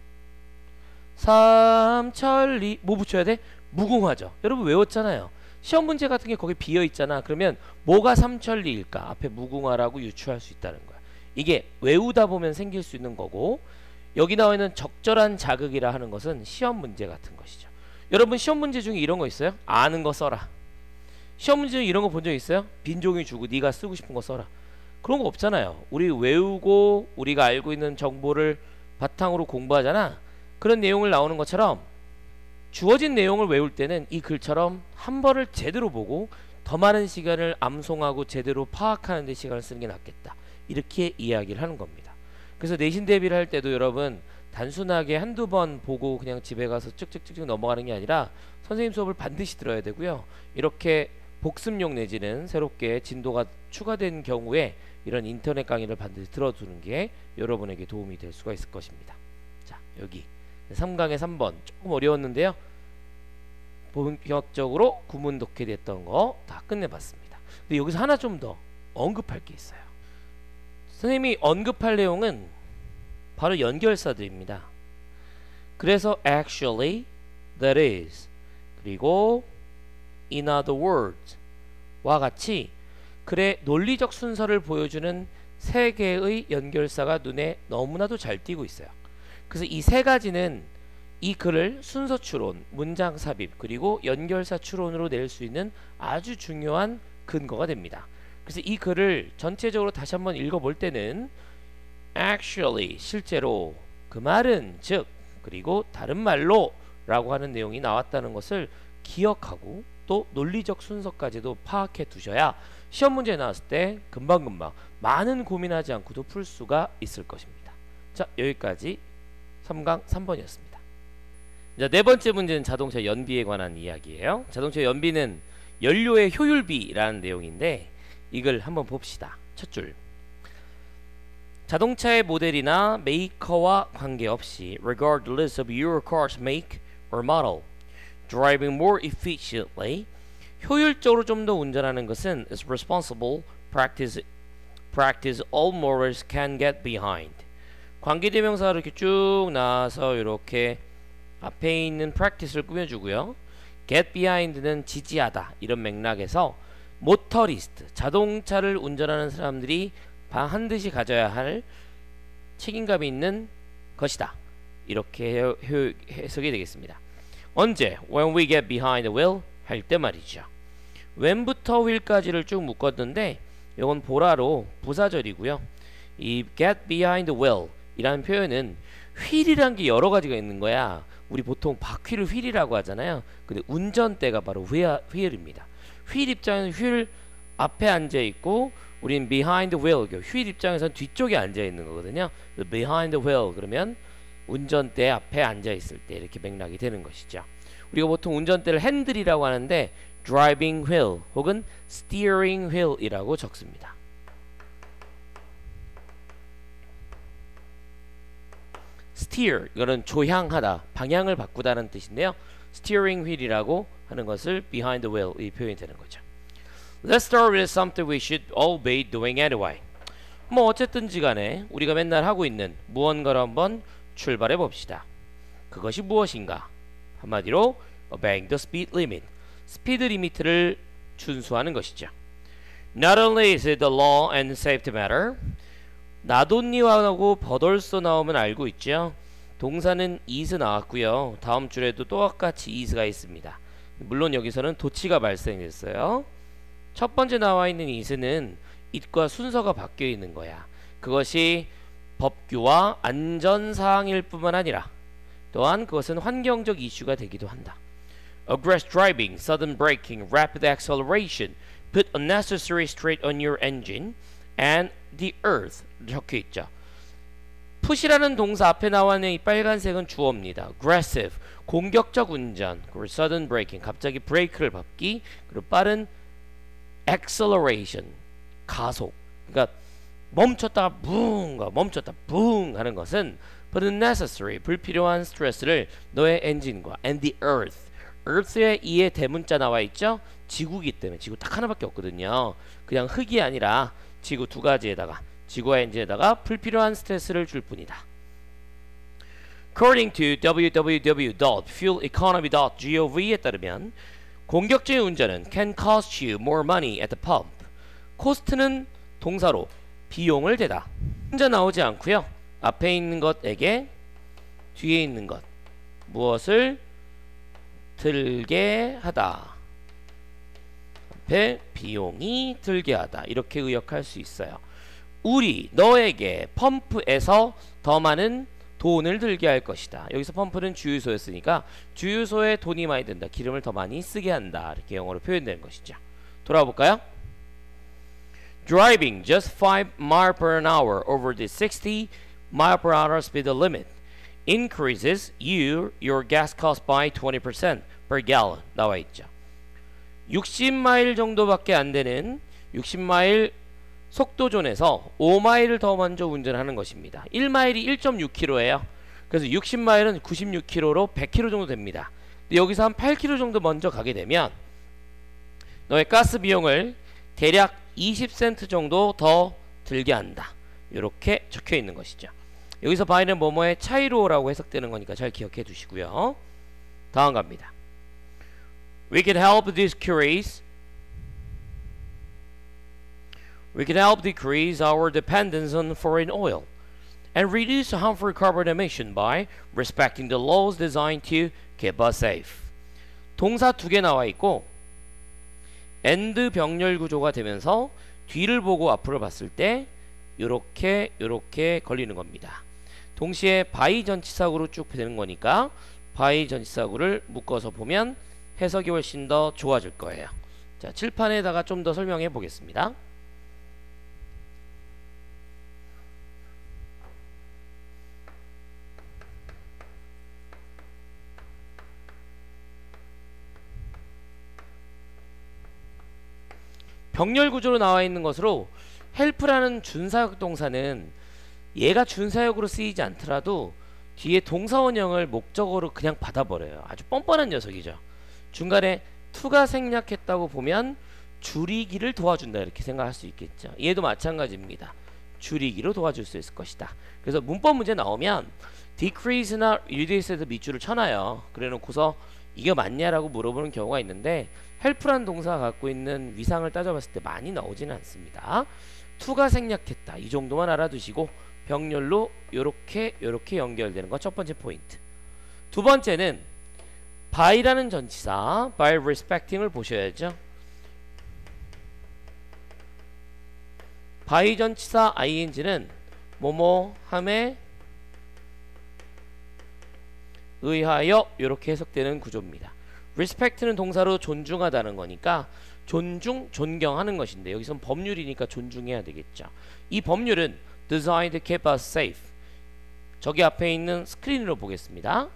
삼천리 뭐 붙여야 돼? 무궁화죠. 여러분 외웠잖아요. 시험 문제 같은 게 거기 비어 있잖아. 그러면 뭐가 삼천리일까? 앞에 무궁화라고 유추할 수 있다는 거야. 이게 외우다 보면 생길 수 있는 거고, 여기 나와 있는 적절한 자극이라 하는 것은 시험 문제 같은 것이죠. 여러분 시험 문제 중에 이런 거 있어요? 아는 거 써라. 시험 문제 중에 이런 거 본 적 있어요? 빈 종이 주고 네가 쓰고 싶은 거 써라. 그런 거 없잖아요. 우리 외우고 우리가 알고 있는 정보를 바탕으로 공부하잖아. 그런 내용을 나오는 것처럼 주어진 내용을 외울 때는 이 글처럼 한 번을 제대로 보고 더 많은 시간을 암송하고 제대로 파악하는 데 시간을 쓰는 게 낫겠다. 이렇게 이야기를 하는 겁니다. 그래서 내신 대비를 할 때도 여러분 단순하게 한두 번 보고 그냥 집에 가서 쭉쭉쭉 넘어가는 게 아니라 선생님 수업을 반드시 들어야 되고요. 이렇게 복습용 내지는 새롭게 진도가 추가된 경우에 이런 인터넷 강의를 반드시 들어두는 게 여러분에게 도움이 될 수가 있을 것입니다. 자, 여기 삼 강의 삼 번 조금 어려웠는데요. 본격적으로 구문 독해됐던 거 다 끝내봤습니다. 근데 여기서 하나 좀 더 언급할 게 있어요. 선생님이 언급할 내용은 바로 연결사들입니다. 그래서 actually, that is, 그리고 in other words 와 같이 글의 논리적 순서를 보여주는 세 개의 연결사가 눈에 너무나도 잘 띄고 있어요. 그래서 이 세 가지는 이 글을 순서 추론, 문장 삽입, 그리고 연결사 추론으로 낼 수 있는 아주 중요한 근거가 됩니다. 그래서 이 글을 전체적으로 다시 한번 읽어볼 때는 actually, 실제로, 그 말은, 즉, 그리고 다른 말로 라고 하는 내용이 나왔다는 것을 기억하고 또 논리적 순서까지도 파악해 두셔야 시험 문제에 나왔을 때 금방금방 많은 고민하지 않고도 풀 수가 있을 것입니다. 자, 여기까지 삼 강 삼 번이었습니다. 자, 네 번째 문제는 자동차 연비에 관한 이야기예요. 자동차 연비는 연료의 효율비라는 내용인데 이걸 한번 봅시다. 첫 줄. 자동차의 모델이나 메이커와 관계없이 regardless of your car's make or model, driving more efficiently, 효율적으로 좀 더 운전하는 것은 is responsible practice, practice all motorists can get behind. 관계대명사가 이렇게 쭉 나와서 이렇게 앞에 있는 practice를 꾸며주고요. get behind는 지지하다 이런 맥락에서 모터리스트, 자동차를 운전하는 사람들이 반드시 가져야 할 책임감이 있는 것이다. 이렇게 해석이 되겠습니다. 언제? When we get behind the wheel 할 때 말이죠. when부터 will까지를 쭉 묶었는데 이건 보라로 부사절이고요. 이 get behind the wheel 이라는 표현은 휠이란 게 여러 가지가 있는 거야. 우리 보통 바퀴를 휠이라고 하잖아요. 근데 운전대가 바로 휠, 휠입니다. 휠 입장에서 휠 앞에 앉아 있고 우린 behind the wheel, 휠 입장에서는 뒤쪽에 앉아 있는 거거든요. behind the wheel 그러면 운전대 앞에 앉아 있을 때 이렇게 맥락이 되는 것이죠. 우리가 보통 운전대를 핸들이라고 하는데 driving wheel 혹은 steering wheel이라고 적습니다. steer 이거는 조향하다, 방향을 바꾸다는 뜻인데요. steering wheel이라고 하는 것을 behind the wheel 이 표현이 되는 거죠. Let's start with something we should all be doing anyway. 뭐 어쨌든지 간에 우리가 맨날 하고 있는 무언가로 한번 출발해 봅시다. 그것이 무엇인가? 한마디로 obeying the speed limit. 스피드 리미트를 준수하는 것이죠. Not only is it the law and safety matter. 나돈니와하고 버덜써 나오면 알고 있죠. 동사는 is 나왔고요. 다음 줄에도 똑같이 is가 있습니다. 물론 여기서는 도치가 발생했어요. 첫 번째 나와 있는 is는 it과 순서가 바뀌어 있는 거야. 그것이 법규와 안전사항일 뿐만 아니라 또한 그것은 환경적 이슈가 되기도 한다. Aggressive driving, sudden braking, rapid acceleration, put unnecessary strain on your engine and the earth 적혀 있죠. put이라는 동사 앞에 나와 있는 이 빨간색은 주어입니다. aggressive, 공격적 운전, 그리고 sudden braking, 갑자기 브레이크를 밟기, 그리고 빠른 acceleration, 가속. 그러니까 멈췄다가 붕, 멈췄다 붕 하는 것은 but unnecessary, 불필요한 스트레스를 너의 엔진과 and the earth, earth의 이에 대문자 나와 있죠? 지구기 때문에 지구 딱 하나밖에 없거든요. 그냥 흙이 아니라 지구 두 가지에다가 지구와 엔진에다가 불필요한 스트레스를 줄 뿐이다. According to 더블유 더블유 더블유 닷 퓨얼 이코노미 닷 지오브이에 따르면 공격적인 운전은 can cost you more money at the pump. cost는 동사로 비용을 대다. 혼자 나오지 않고요. 앞에 있는 것에게 뒤에 있는 것 무엇을 들게 하다. 앞에 비용이 들게 하다. 이렇게 의역할 수 있어요. 우리 너에게 펌프에서 더 많은 돈을 들게 할 것이다. 여기서 펌프는 주유소였으니까 주유소에 돈이 많이 든다. 기름을 더 많이 쓰게 한다. 이렇게 영어로 표현되는 것이죠. 돌아와 볼까요? Driving just five miles per hour over the sixty mile per hour speed limit increases you your gas cost by twenty percent per gallon. 나와 있죠. 육십 마일 정도밖에 안 되는 육십 마일 속도존에서 오 마일을 더 먼저 운전하는 것입니다. 일 마일이 일 점 육 킬로미터예요. 그래서 육십 마일은 구십육 킬로미터로 백 킬로미터 정도 됩니다. 근데 여기서 한 팔 킬로미터 정도 먼저 가게 되면 너의 가스 비용을 대략 이십 센트 정도 더 들게 한다. 이렇게 적혀 있는 것이죠. 여기서 by는 뭐뭐의 차이로라고 해석되는 거니까 잘 기억해 두시고요. 다음 갑니다. We can help decrease We can help decrease our dependence on foreign oil and reduce harmful carbon emission by respecting the laws designed to keep us safe. 동사 두 개 나와 있고 and 병렬 구조가 되면서 뒤를 보고 앞으로 봤을 때 요렇게 요렇게 걸리는 겁니다. 동시에 by 전치사구로 쭉 되는 거니까 by 전치사구를 묶어서 보면 해석이 훨씬 더 좋아질 거예요. 자, 칠판에다가 좀 더 설명해 보겠습니다. 병렬 구조로 나와 있는 것으로 help라는 준사역 동사는 얘가 준사역으로 쓰이지 않더라도 뒤에 동사원형을 목적어로 그냥 받아버려요. 아주 뻔뻔한 녀석이죠. 중간에 to가 생략했다고 보면 줄이기를 도와준다 이렇게 생각할 수 있겠죠. 얘도 마찬가지입니다. 줄이기로 도와줄 수 있을 것이다. 그래서 문법 문제 나오면 decrease나 reduce에서 밑줄을 쳐놔요. 그래 놓고서 이게 맞냐라고 물어보는 경우가 있는데 help란 동사가 갖고 있는 위상을 따져봤을 때 많이 나오지는 않습니다. to가 생략했다. 이 정도만 알아두시고 병렬로 요렇게 요렇게 연결되는 거 첫 번째 포인트. 두 번째는 by라는 전치사 by respecting을 보셔야죠. by 전치사 ing는 뭐뭐 함에 의하여 이렇게 해석되는 구조입니다. respect는 동사로 존중하다는 거니까 존중, 존경하는 것인데 여기선 법률이니까 존중해야 되겠죠. 이 법률은 designed to keep us safe. 저기 앞에 있는 스크린으로 보겠습니다.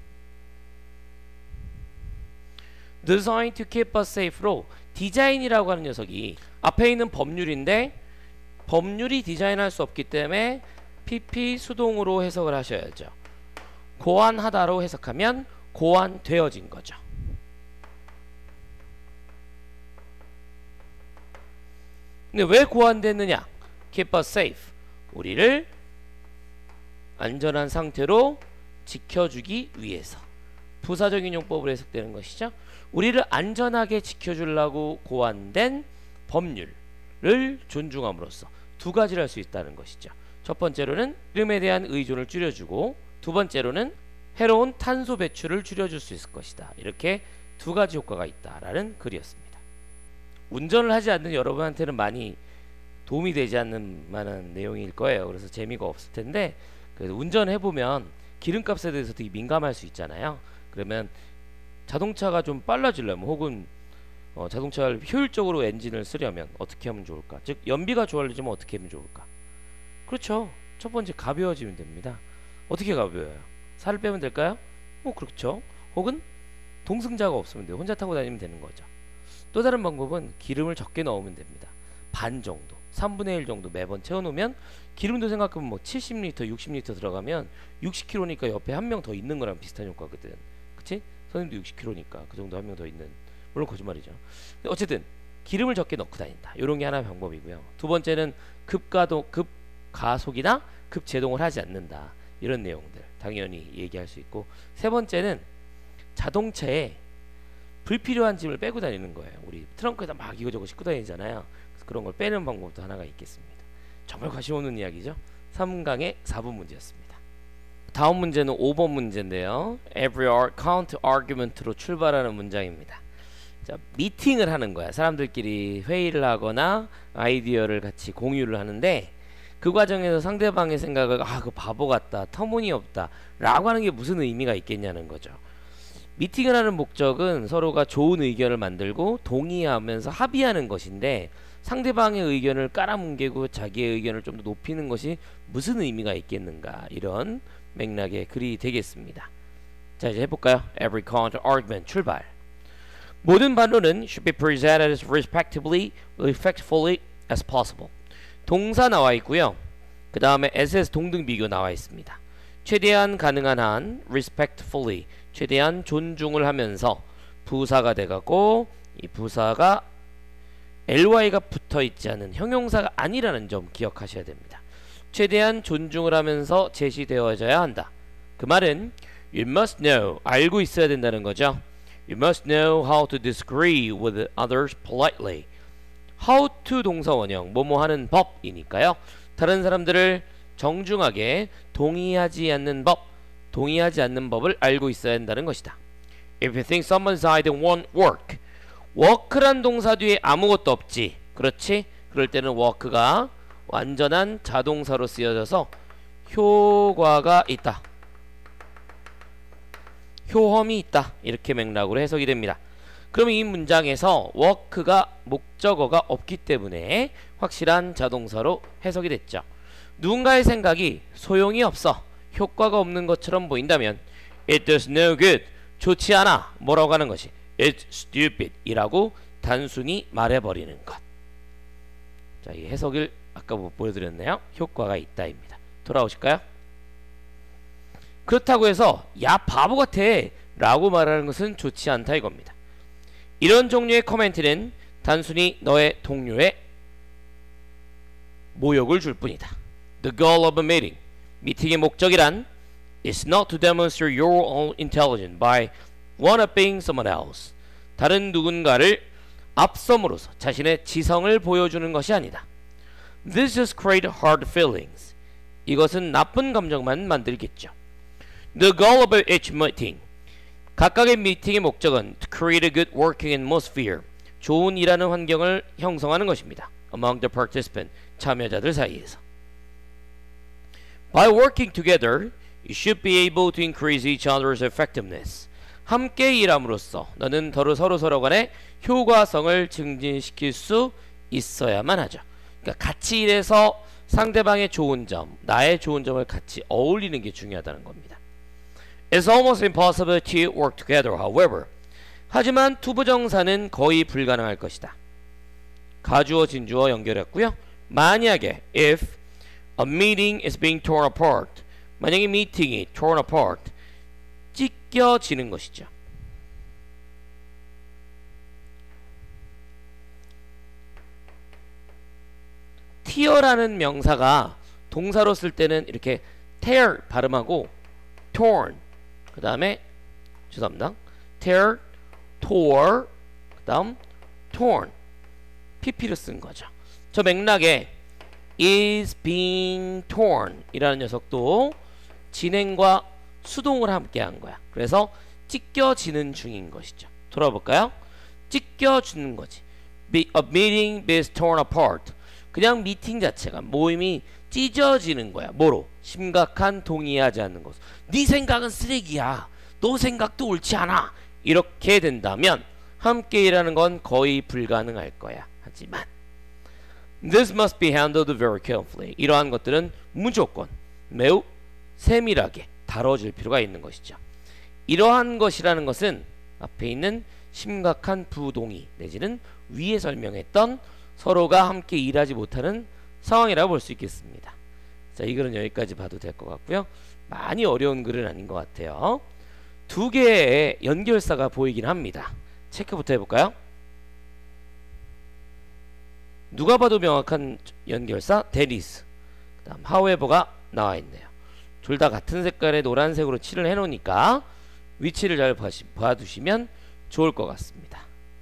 designed to keep us safe로 디자인이라고 하는 녀석이 앞에 있는 법률인데 법률이 디자인할 수 없기 때문에 pp 수동으로 해석을 하셔야죠. 고안하다로 해석하면 고안되어진 거죠. 근데 왜 고안됐느냐? keep us safe. 우리를 안전한 상태로 지켜주기 위해서. 부사적 인용법으로 해석되는 것이죠. 우리를 안전하게 지켜주려고 고안된 법률을 존중함으로써 두 가지를 할 수 있다는 것이죠. 첫 번째로는 이름에 대한 의존을 줄여주고, 두 번째로는 해로운 탄소 배출을 줄여줄 수 있을 것이다. 이렇게 두 가지 효과가 있다라는 글이었습니다. 운전을 하지 않는 여러분한테는 많이 도움이 되지 않는 만한 내용일 거예요. 그래서 재미가 없을 텐데, 그래서 운전해보면 기름값에 대해서 되게 민감할 수 있잖아요. 그러면 자동차가 좀 빨라지려면, 혹은 어, 자동차를 효율적으로 엔진을 쓰려면 어떻게 하면 좋을까? 즉 연비가 좋아지면 어떻게 하면 좋을까? 그렇죠. 첫 번째, 가벼워지면 됩니다. 어떻게 가벼워요? 살을 빼면 될까요? 뭐 그렇죠. 혹은 동승자가 없으면 돼요. 혼자 타고 다니면 되는 거죠. 또 다른 방법은 기름을 적게 넣으면 됩니다. 반 정도, 삼분의 일 정도 매번 채워놓으면, 기름도 생각하면 뭐 칠십 리터, 육십 리터 들어가면 육십 킬로미터니까 옆에 한 명 더 있는 거랑 비슷한 효과거든. 그치? 선생님도 육십 킬로미터니까 그 정도 한 명 더 있는, 물론 거짓말이죠. 어쨌든 기름을 적게 넣고 다닌다. 이런 게 하나의 방법이고요. 두 번째는 급가동, 급가속이나 급제동을 하지 않는다. 이런 내용들 당연히 얘기할 수 있고, 세 번째는 자동차에 불필요한 짐을 빼고 다니는 거예요. 우리 트렁크에다 막 이거저거 싣고 다니잖아요. 그래서 그런 걸 빼는 방법도 하나가 있겠습니다. 정말 관심 없는 이야기죠. 삼 강의 사 번 문제였습니다. 다음 문제는 오 번 문제인데요. Every count argument로 출발하는 문장입니다. 자, 미팅을 하는 거야. 사람들끼리 회의를 하거나 아이디어를 같이 공유를 하는데, 그 과정에서 상대방의 생각을 아, 그 바보 같다, 터무니없다 라고 하는 게 무슨 의미가 있겠냐는 거죠. 미팅을 하는 목적은 서로가 좋은 의견을 만들고 동의하면서 합의하는 것인데, 상대방의 의견을 깔아뭉개고 자기의 의견을 좀 더 높이는 것이 무슨 의미가 있겠는가, 이런 맥락의 글이 되겠습니다. 자, 이제 해볼까요? Every counter argument 출발. 모든 반론은 should be presented as respectively, effectively as possible. 동사 나와 있고요. 그 다음에 as에서 동등 비교 나와 있습니다. 최대한 가능한 한, respectfully, 최대한 존중을 하면서 부사가 돼갖고, 이 부사가 ly가 붙어있지 않은 형용사가 아니라는 점 기억하셔야 됩니다. 최대한 존중을 하면서 제시되어져야 한다. 그 말은 you must know, 알고 있어야 된다는 거죠. You must know how to disagree with others politely. how to 동사 원형, 뭐뭐 하는 법이니까요. 다른 사람들을 정중하게 동의하지 않는 법, 동의하지 않는 법을 알고 있어야 한다는 것이다. If you think someone's idea won't work, work란 동사 뒤에 아무것도 없지. 그렇지? 그럴 때는 work가 완전한 자동사로 쓰여져서 효과가 있다, 효험이 있다, 이렇게 맥락으로 해석이 됩니다. 그럼 이 문장에서 work가 목적어가 없기 때문에 확실한 자동사로 해석이 됐죠. 누군가의 생각이 소용이 없어, 효과가 없는 것처럼 보인다면 it does no good, 좋지 않아, 뭐라고 하는 것이 it's stupid 이라고 단순히 말해버리는 것. 자, 이 해석을 아까 뭐 보여드렸네요. 효과가 있다입니다. 돌아오실까요? 그렇다고 해서 야 바보 같아 라고 말하는 것은 좋지 않다 이겁니다. 이런 종류의 코멘트는 단순히 너의 동료의 모욕을 줄 뿐이다. The goal of a meeting, 미팅의 목적이란 is not to demonstrate your own intelligence by one-upping someone else, 다른 누군가를 앞섬으로써 자신의 지성을 보여주는 것이 아니다. This just create hard feelings, 이것은 나쁜 감정만 만들겠죠. The goal of each meeting, 각각의 미팅의 목적은 to create a good working atmosphere, 좋은 일하는 환경을 형성하는 것입니다. Among the participants, 참여자들 사이에서. By working together, you should be able to increase each other's effectiveness. 함께 일함으로써 너는 서로 서로 서로 간의 효과성을 증진시킬 수 있어야만 하죠. 그러니까 같이 일해서 상대방의 좋은 점, 나의 좋은 점을 같이 어울리는 게 중요하다는 겁니다. It's almost impossible to work together, however. 하지만 투부정사는 거의 불가능할 것이다. 가주어 진주어 연결했고요. 만약에 if a meeting is being torn apart, 만약에 미팅이 torn apart, 찢겨지는 것이죠. tear라는 명사가 동사로 쓸 때는 이렇게 tear 발음하고 torn 그 다음에 죄송합니다. tear, tore 그 다음 torn pp를 쓴 거죠. 저 맥락에 is being torn 이라는 녀석도 진행과 수동을 함께 한 거야. 그래서 찢겨지는 중인 것이죠. 돌아볼까요? 찢겨주는 거지. A meeting is torn apart. 그냥 미팅 자체가 모임이 찢어지는 거야. 뭐로? 심각한 동의하지 않는 것. 네 생각은 쓰레기야. 너 생각도 옳지 않아. 이렇게 된다면 함께 일하는 건 거의 불가능할 거야. 하지만 This must be handled very carefully. 이러한 것들은 무조건 매우 세밀하게 다뤄질 필요가 있는 것이죠. 이러한 것이라는 것은 앞에 있는 심각한 부동의 내지는 위에 설명했던 서로가 함께 일하지 못하는 상황이라고 볼 수 있겠습니다. 자, 이 글은 여기까지 봐도 될 것 같고요. 많이 어려운 글은 아닌 것 같아요. 두 개의 연결사가 보이긴 합니다. 체크부터 해볼까요? 누가 봐도 명확한 연결사 there is. 그 다음 however가 나와 있네요. 둘 다 같은 색깔의 노란색으로 칠을 해놓으니까 위치를 잘 봐두시면 좋을 것 같습니다.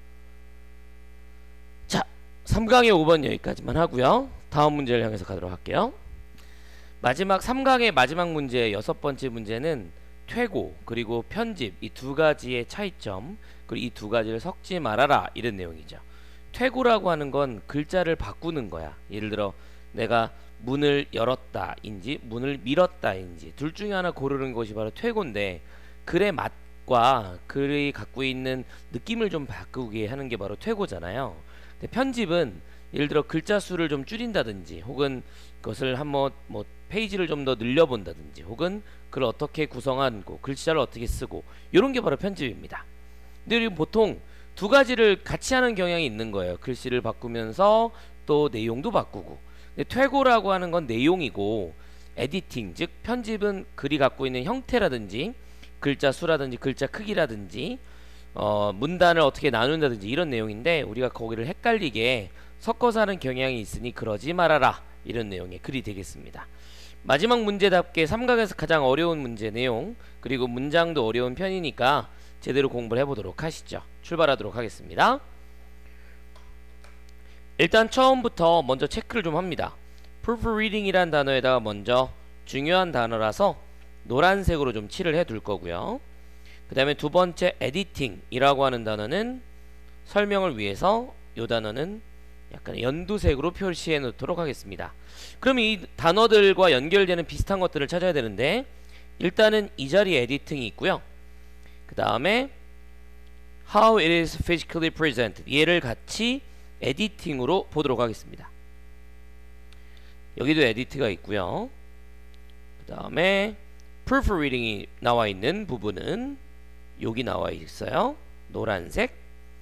자, 삼 강의 오 번 여기까지만 하고요. 다음 문제를 향해서 가도록 할게요. 마지막 삼 강의 마지막 문제 여섯 번째 문제는 퇴고 그리고 편집 이 두 가지의 차이점 그리고 이 두 가지를 섞지 말아라 이런 내용이죠. 퇴고라고 하는 건 글자를 바꾸는 거야. 예를 들어 내가 문을 열었다인지 문을 밀었다인지 둘 중에 하나 고르는 것이 바로 퇴고인데 글의 맛과 글이 갖고 있는 느낌을 좀 바꾸게 하는 게 바로 퇴고잖아요. 근데 편집은 예를 들어 글자 수를 좀 줄인다든지 혹은 그것을 한번 뭐 페이지를 좀 더 늘려본다든지 혹은 글을 어떻게 구성하고 글자를 어떻게 쓰고 이런 게 바로 편집입니다. 근데 우리 보통 두 가지를 같이 하는 경향이 있는 거예요. 글씨를 바꾸면서 또 내용도 바꾸고. 근데 퇴고라고 하는 건 내용이고 에디팅 즉 편집은 글이 갖고 있는 형태라든지 글자 수라든지 글자 크기라든지 어, 문단을 어떻게 나눈다든지 이런 내용인데 우리가 거기를 헷갈리게 섞어서 하는 경향이 있으니 그러지 말아라 이런 내용의 글이 되겠습니다. 마지막 문제답게 삼 강에서 가장 어려운 문제 내용 그리고 문장도 어려운 편이니까 제대로 공부를 해보도록 하시죠. 출발하도록 하겠습니다. 일단 처음부터 먼저 체크를 좀 합니다. proofreading 이란 단어에다가 먼저 중요한 단어라서 노란색으로 좀 칠을 해둘 거고요. 그 다음에 두 번째 editing 이라고 하는 단어는 설명을 위해서 이 단어는 약간 연두색으로 표시해 놓도록 하겠습니다. 그럼 이 단어들과 연결되는 비슷한 것들을 찾아야 되는데 일단은 이 자리에 editing이 있고요. 그 다음에 how it is physically presented 얘를 같이 에디팅으로 보도록 하겠습니다. 여기도 에디트가 있고요. 그 다음에 proofreading이 나와 있는 부분은 여기 나와 있어요. 노란색.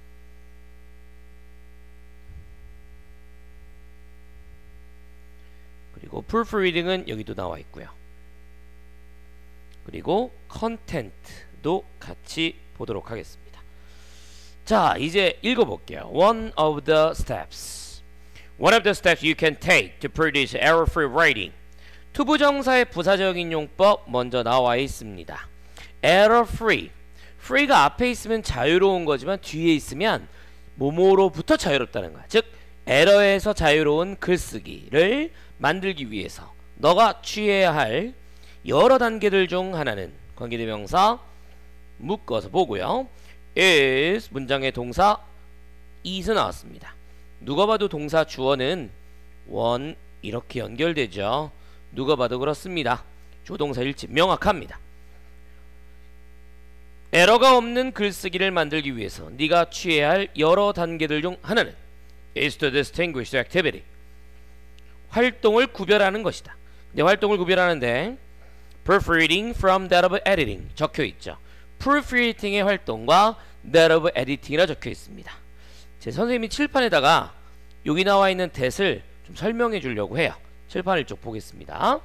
그리고 proofreading은 여기도 나와 있고요. 그리고 content도 같이 보도록 하겠습니다. 자, 이제 읽어볼게요. One of the steps. One of the steps you can take to produce error-free writing. 투부정사의 부사적인 용법 먼저 나와 있습니다. error-free. free가 앞에 있으면 자유로운 거지만 뒤에 있으면 뭐뭐로부터 자유롭다는 거야. 즉, 에러에서 자유로운 글쓰기를 만들기 위해서 너가 취해야 할 여러 단계들 중 하나는 관계대명사 묶어서 보고요. is 문장의 동사 is 나왔습니다. 누가 봐도 동사 주어는 one 이렇게 연결되죠. 누가 봐도 그렇습니다. 조동사 일치 명확합니다. 에러가 없는 글쓰기를 만들기 위해서 네가 취해야 할 여러 단계들 중 하나는 is to distinguish the activity. 활동을 구별하는 것이다. 근데 활동을 구별하는데 proofreading from that of editing 적혀 있죠. proofreading의 활동과 that of editing이라 적혀 있습니다. 제 선생님이 칠판에다가 여기 나와 있는 that을 좀 설명해 주려고 해요. 칠판을 쭉 보겠습니다.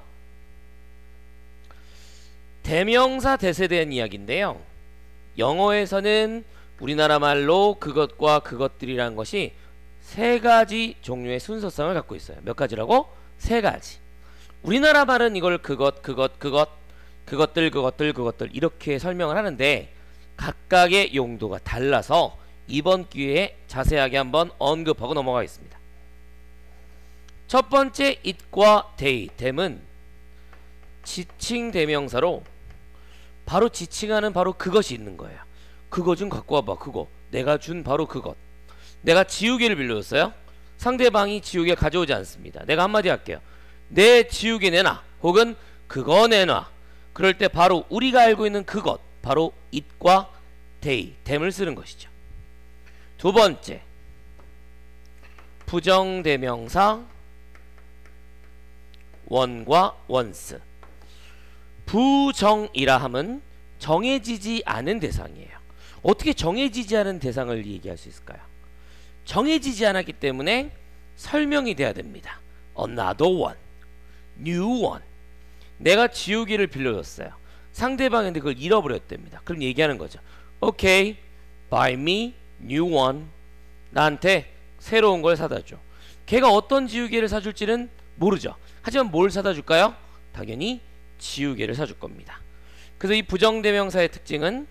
대명사 that에 대한 이야기인데요. 영어에서는 우리나라 말로 그것과 그것들이라는 것이 세 가지 종류의 순서성을 갖고 있어요. 몇 가지라고? 세 가지. 우리나라 말은 이걸 그것, 그것, 그것, 그것들, 그것들, 그것들 이렇게 설명을 하는데 각각의 용도가 달라서 이번 기회에 자세하게 한번 언급하고 넘어가겠습니다. 첫 번째 it과 they, them은 지칭 대명사로 바로 지칭하는 바로 그것이 있는 거예요. 그거 좀 갖고 와봐. 그거. 내가 준 바로 그것. 내가 지우개를 빌려줬어요. 상대방이 지우개 가져오지 않습니다. 내가 한마디 할게요. 내 지우개 내놔. 혹은 그거 내놔. 그럴 때 바로 우리가 알고 있는 그것, 바로 it과 they, them을 쓰는 것이죠. 두 번째, 부정대명사 on과 once. 부정이라 함은 정해지지 않은 대상이에요. 어떻게 정해지지 않은 대상을 얘기할 수 있을까요? 정해지지 않았기 때문에 설명이 돼야 됩니다. another one, new one. 내가 지우개를 빌려줬어요. 상대방한테 그걸 잃어버렸답니다. 그럼 얘기하는 거죠. Okay, buy me new one. 나한테 새로운 걸 사다 줘. 걔가 어떤 지우개를 사줄지는 모르죠. 하지만 뭘 사다 줄까요? 당연히 지우개를 사줄 겁니다. 그래서 이 부정대명사의 특징은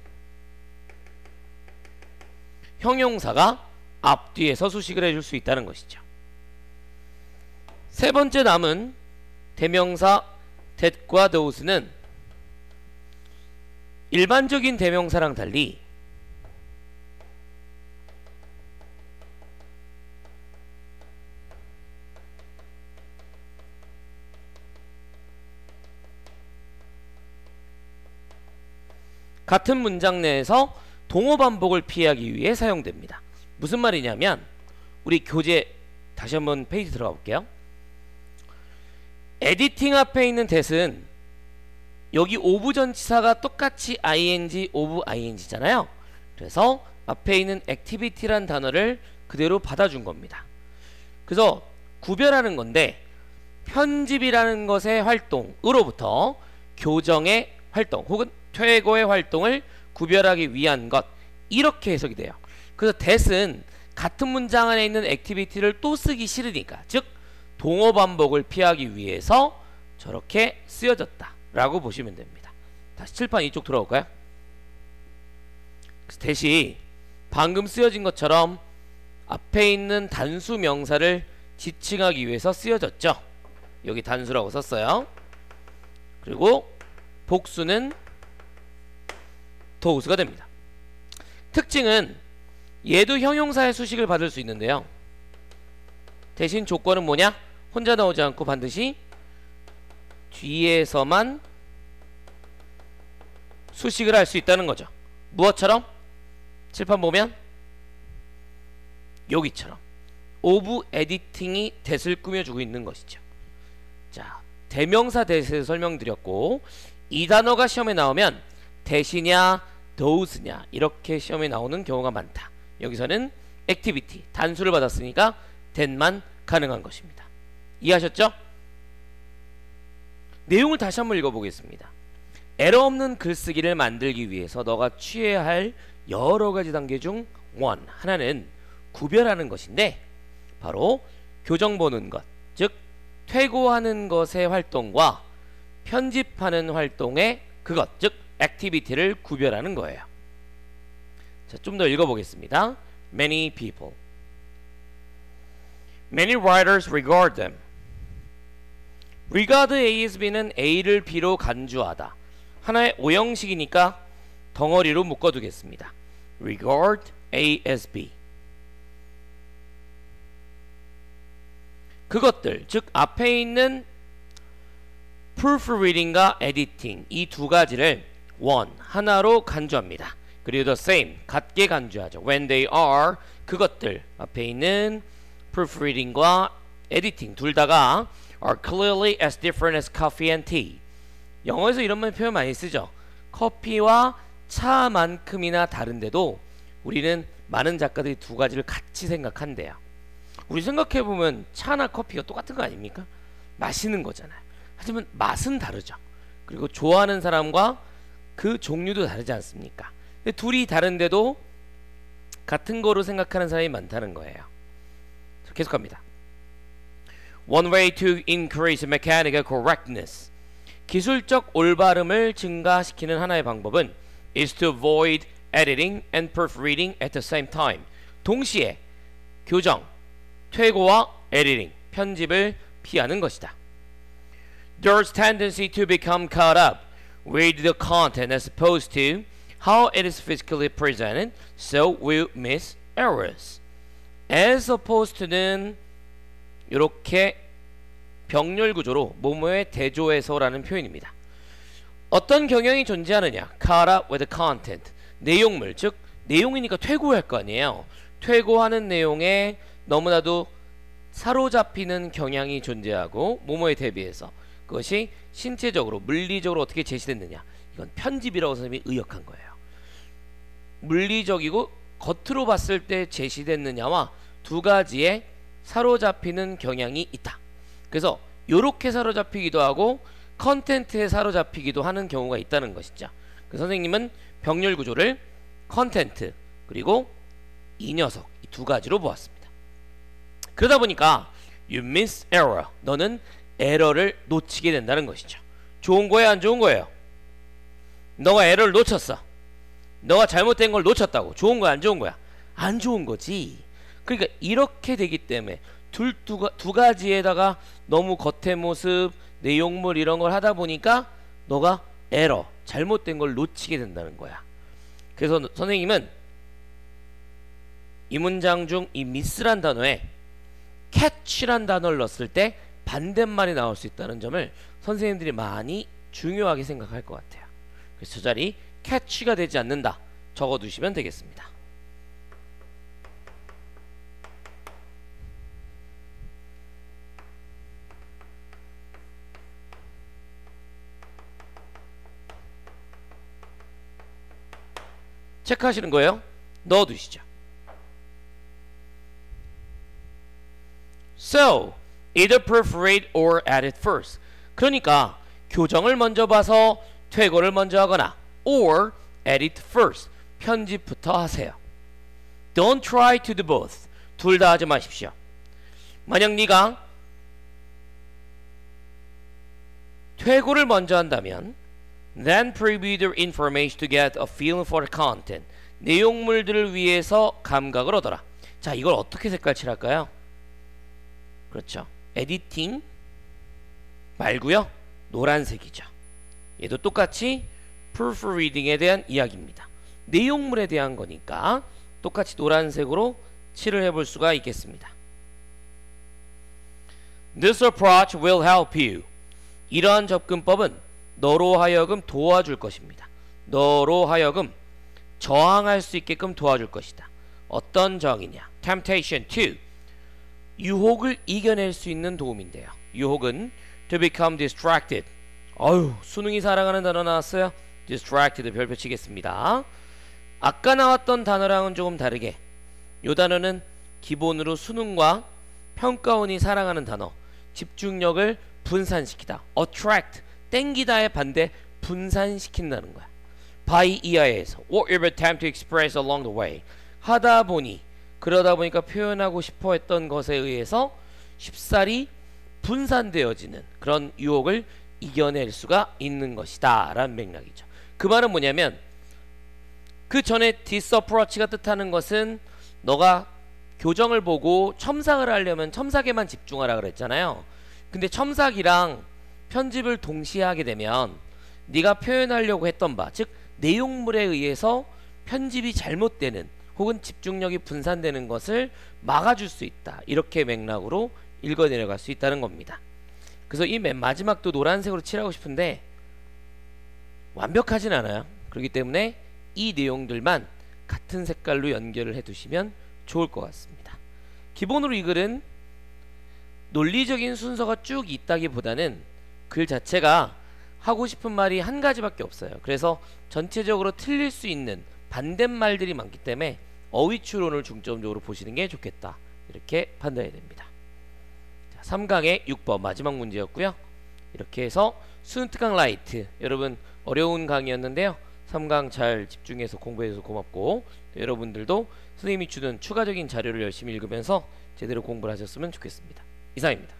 형용사가 앞뒤에서 수식을 해줄 수 있다는 것이죠. 세 번째 남은 대명사 that과 those는 일반적인 대명사랑 달리 같은 문장 내에서 동어 반복을 피하기 위해 사용됩니다. 무슨 말이냐면 우리 교재 다시 한번 페이지 들어가 볼게요. 에디팅 앞에 있는 that은 여기 오브 전치사가 똑같이 ing, of ing잖아요. 그래서 앞에 있는 activity란 단어를 그대로 받아준 겁니다. 그래서 구별하는 건데 편집이라는 것의 활동으로부터 교정의 활동 혹은 퇴고의 활동을 구별하기 위한 것, 이렇게 해석이 돼요. 그래서 that은 같은 문장 안에 있는 액티비티를 또 쓰기 싫으니까, 즉 동어 반복을 피하기 위해서 저렇게 쓰여졌다 라고 보시면 됩니다. 다시 칠판 이쪽 돌아올까요? that이 방금 쓰여진 것처럼 앞에 있는 단수 명사를 지칭하기 위해서 쓰여졌죠. 여기 단수라고 썼어요. 그리고 복수는 those가 됩니다. 특징은 얘도 형용사의 수식을 받을 수 있는데요. 대신 조건은 뭐냐? 혼자 나오지 않고 반드시 뒤에서만 수식을 할 수 있다는 거죠. 무엇처럼? 칠판 보면 여기처럼 of editing이 that을 꾸며주고 있는 것이죠. 자, 대명사 that을 설명드렸고, 이 단어가 시험에 나오면 that이냐 those냐 이렇게 시험에 나오는 경우가 많다. 여기서는 activity 단수를 받았으니까 that만 가능한 것입니다. 이해하셨죠? 내용을 다시 한번 읽어보겠습니다. 에러 없는 글쓰기를 만들기 위해서 너가 취해야 할 여러 가지 단계 중 one, 하나는 구별하는 것인데 바로 교정 보는 것, 즉 퇴고하는 것의 활동과 편집하는 활동의 그것, 즉 액티비티를 구별하는 거예요. 자, 좀 더 읽어보겠습니다. Many people. Many writers regard them. regard A as B는 A를 B로 간주하다. 하나의 오형식이니까 덩어리로 묶어두겠습니다. regard A as B. 그것들, 즉 앞에 있는 proofreading과 editing 이 두 가지를 one, 하나로 간주합니다. 그리고 the same, 같게 간주하죠. when they are, 그것들 앞에 있는 proofreading과 editing 둘 다가 are clearly as different as coffee and tea. 영어에서 이런 표현 많이 쓰죠. 커피와 차만큼이나 다른데도 우리는 많은 작가들이 두 가지를 같이 생각한대요. 우리 생각해보면 차나 커피가 똑같은 거 아닙니까? 마시는 거잖아요. 하지만 맛은 다르죠. 그리고 좋아하는 사람과 그 종류도 다르지 않습니까? 근데 둘이 다른데도 같은 거로 생각하는 사람이 많다는 거예요. 계속 갑니다. One way to increase mechanical correctness. 기술적 올바름을 증가시키는 하나의 방법은 is to avoid editing and proofreading at the same time. 동시에 교정, 퇴고와 에디팅, 편집을 피하는 것이다. There's tendency to become caught up with the content as opposed to how it is physically presented, so we'll miss errors. As opposed to는 이렇게 병렬 구조로 뭐뭐의 대조해서라는 표현입니다. 어떤 경향이 존재하느냐? Caught up with the content. 내용물, 즉 내용이니까 퇴고할 거 아니에요. 퇴고하는 내용에 너무나도 사로잡히는 경향이 존재하고 뭐뭐에 대비해서 그것이 신체적으로 물리적으로 어떻게 제시됐느냐, 이건 편집이라고 선생님이 의역한 거예요. 물리적이고 겉으로 봤을 때 제시됐느냐와 두 가지의 사로잡히는 경향이 있다. 그래서 요렇게 사로잡히기도 하고 컨텐츠에 사로잡히기도 하는 경우가 있다는 것이죠. 그 선생님은 병렬 구조를 컨텐츠 그리고 이 녀석 이 두 가지로 보았습니다. 그러다 보니까 you miss error, 너는 에러를 놓치게 된다는 것이죠. 좋은 거예요, 안 좋은 거예요? 너가 에러를 놓쳤어. 너가 잘못된 걸 놓쳤다고. 좋은 거야, 안 좋은 거야? 안 좋은 거지. 그러니까 이렇게 되기 때문에 둘, 두, 두 가지에다가 너무 겉의 모습, 내용물 이런 걸 하다 보니까 너가 에러, 잘못된 걸 놓치게 된다는 거야. 그래서 선생님은 이 문장 중 이 미스란 단어에 catch란 단어를 넣었을 때 반대말이 나올 수 있다는 점을 선생님들이 많이 중요하게 생각할 것 같아요. 그래서 저 자리 catch가 되지 않는다 적어두시면 되겠습니다. 체크하시는 거예요? 넣어두시죠. So, either proofread or edit first. 그러니까 교정을 먼저 봐서 퇴고를 먼저 하거나 or edit first. 편집부터 하세요. Don't try to do both. 둘 다 하지 마십시오. 만약 네가 퇴고를 먼저 한다면 then preview the information to get a feeling for the content. 내용물들을 위해서 감각을 얻어라. 자, 이걸 어떻게 색깔 칠할까요? 그렇죠. 에디팅 말고요. 노란색이죠. 얘도 똑같이 proofreading에 대한 이야기입니다. 내용물에 대한 거니까 똑같이 노란색으로 칠을 해볼 수가 있겠습니다. This approach will help you. 이러한 접근법은 너로 하여금 도와줄 것입니다. 너로 하여금 저항할 수 있게끔 도와줄 것이다. 어떤 저항이냐? Temptation to. 유혹을 이겨낼 수 있는 도움인데요. 유혹은 to become distracted. 어휴, 수능이 사랑하는 단어 나왔어요. distracted 별표 치겠습니다. 아까 나왔던 단어랑은 조금 다르게 이 단어는 기본으로 수능과 평가원이 사랑하는 단어, 집중력을 분산시키다. attract, 땡기다의 반대 분산시킨다는 거야. by 이하에서 whatever attempt to express along the way. 하다 보니, 그러다 보니까 표현하고 싶어 했던 것에 의해서 쉽사리 분산되어지는 그런 유혹을 이겨낼 수가 있는 것이다 라는 맥락이죠. 그 말은 뭐냐면 그 전에 this approach가 뜻하는 것은 너가 교정을 보고 첨삭을 하려면 첨삭에만 집중하라 그랬잖아요. 근데 첨삭이랑 편집을 동시에 하게 되면 네가 표현하려고 했던 바, 즉 내용물에 의해서 편집이 잘못되는 혹은 집중력이 분산되는 것을 막아줄 수 있다. 이렇게 맥락으로 읽어 내려갈 수 있다는 겁니다. 그래서 이 맨 마지막도 노란색으로 칠하고 싶은데 완벽하진 않아요. 그렇기 때문에 이 내용들만 같은 색깔로 연결을 해 두시면 좋을 것 같습니다. 기본으로 이 글은 논리적인 순서가 쭉 있다기보다는 글 자체가 하고 싶은 말이 한 가지밖에 없어요. 그래서 전체적으로 틀릴 수 있는 반대말들이 많기 때문에 어휘 추론을 중점적으로 보시는 게 좋겠다. 이렇게 판단해야 됩니다. 자, 삼 강의 육 번 마지막 문제였고요. 이렇게 해서 수능 특강 라이트, 여러분 어려운 강의였는데요. 삼 강 잘 집중해서 공부해줘서 고맙고, 여러분들도 선생님이 주는 추가적인 자료를 열심히 읽으면서 제대로 공부를 하셨으면 좋겠습니다. 이상입니다.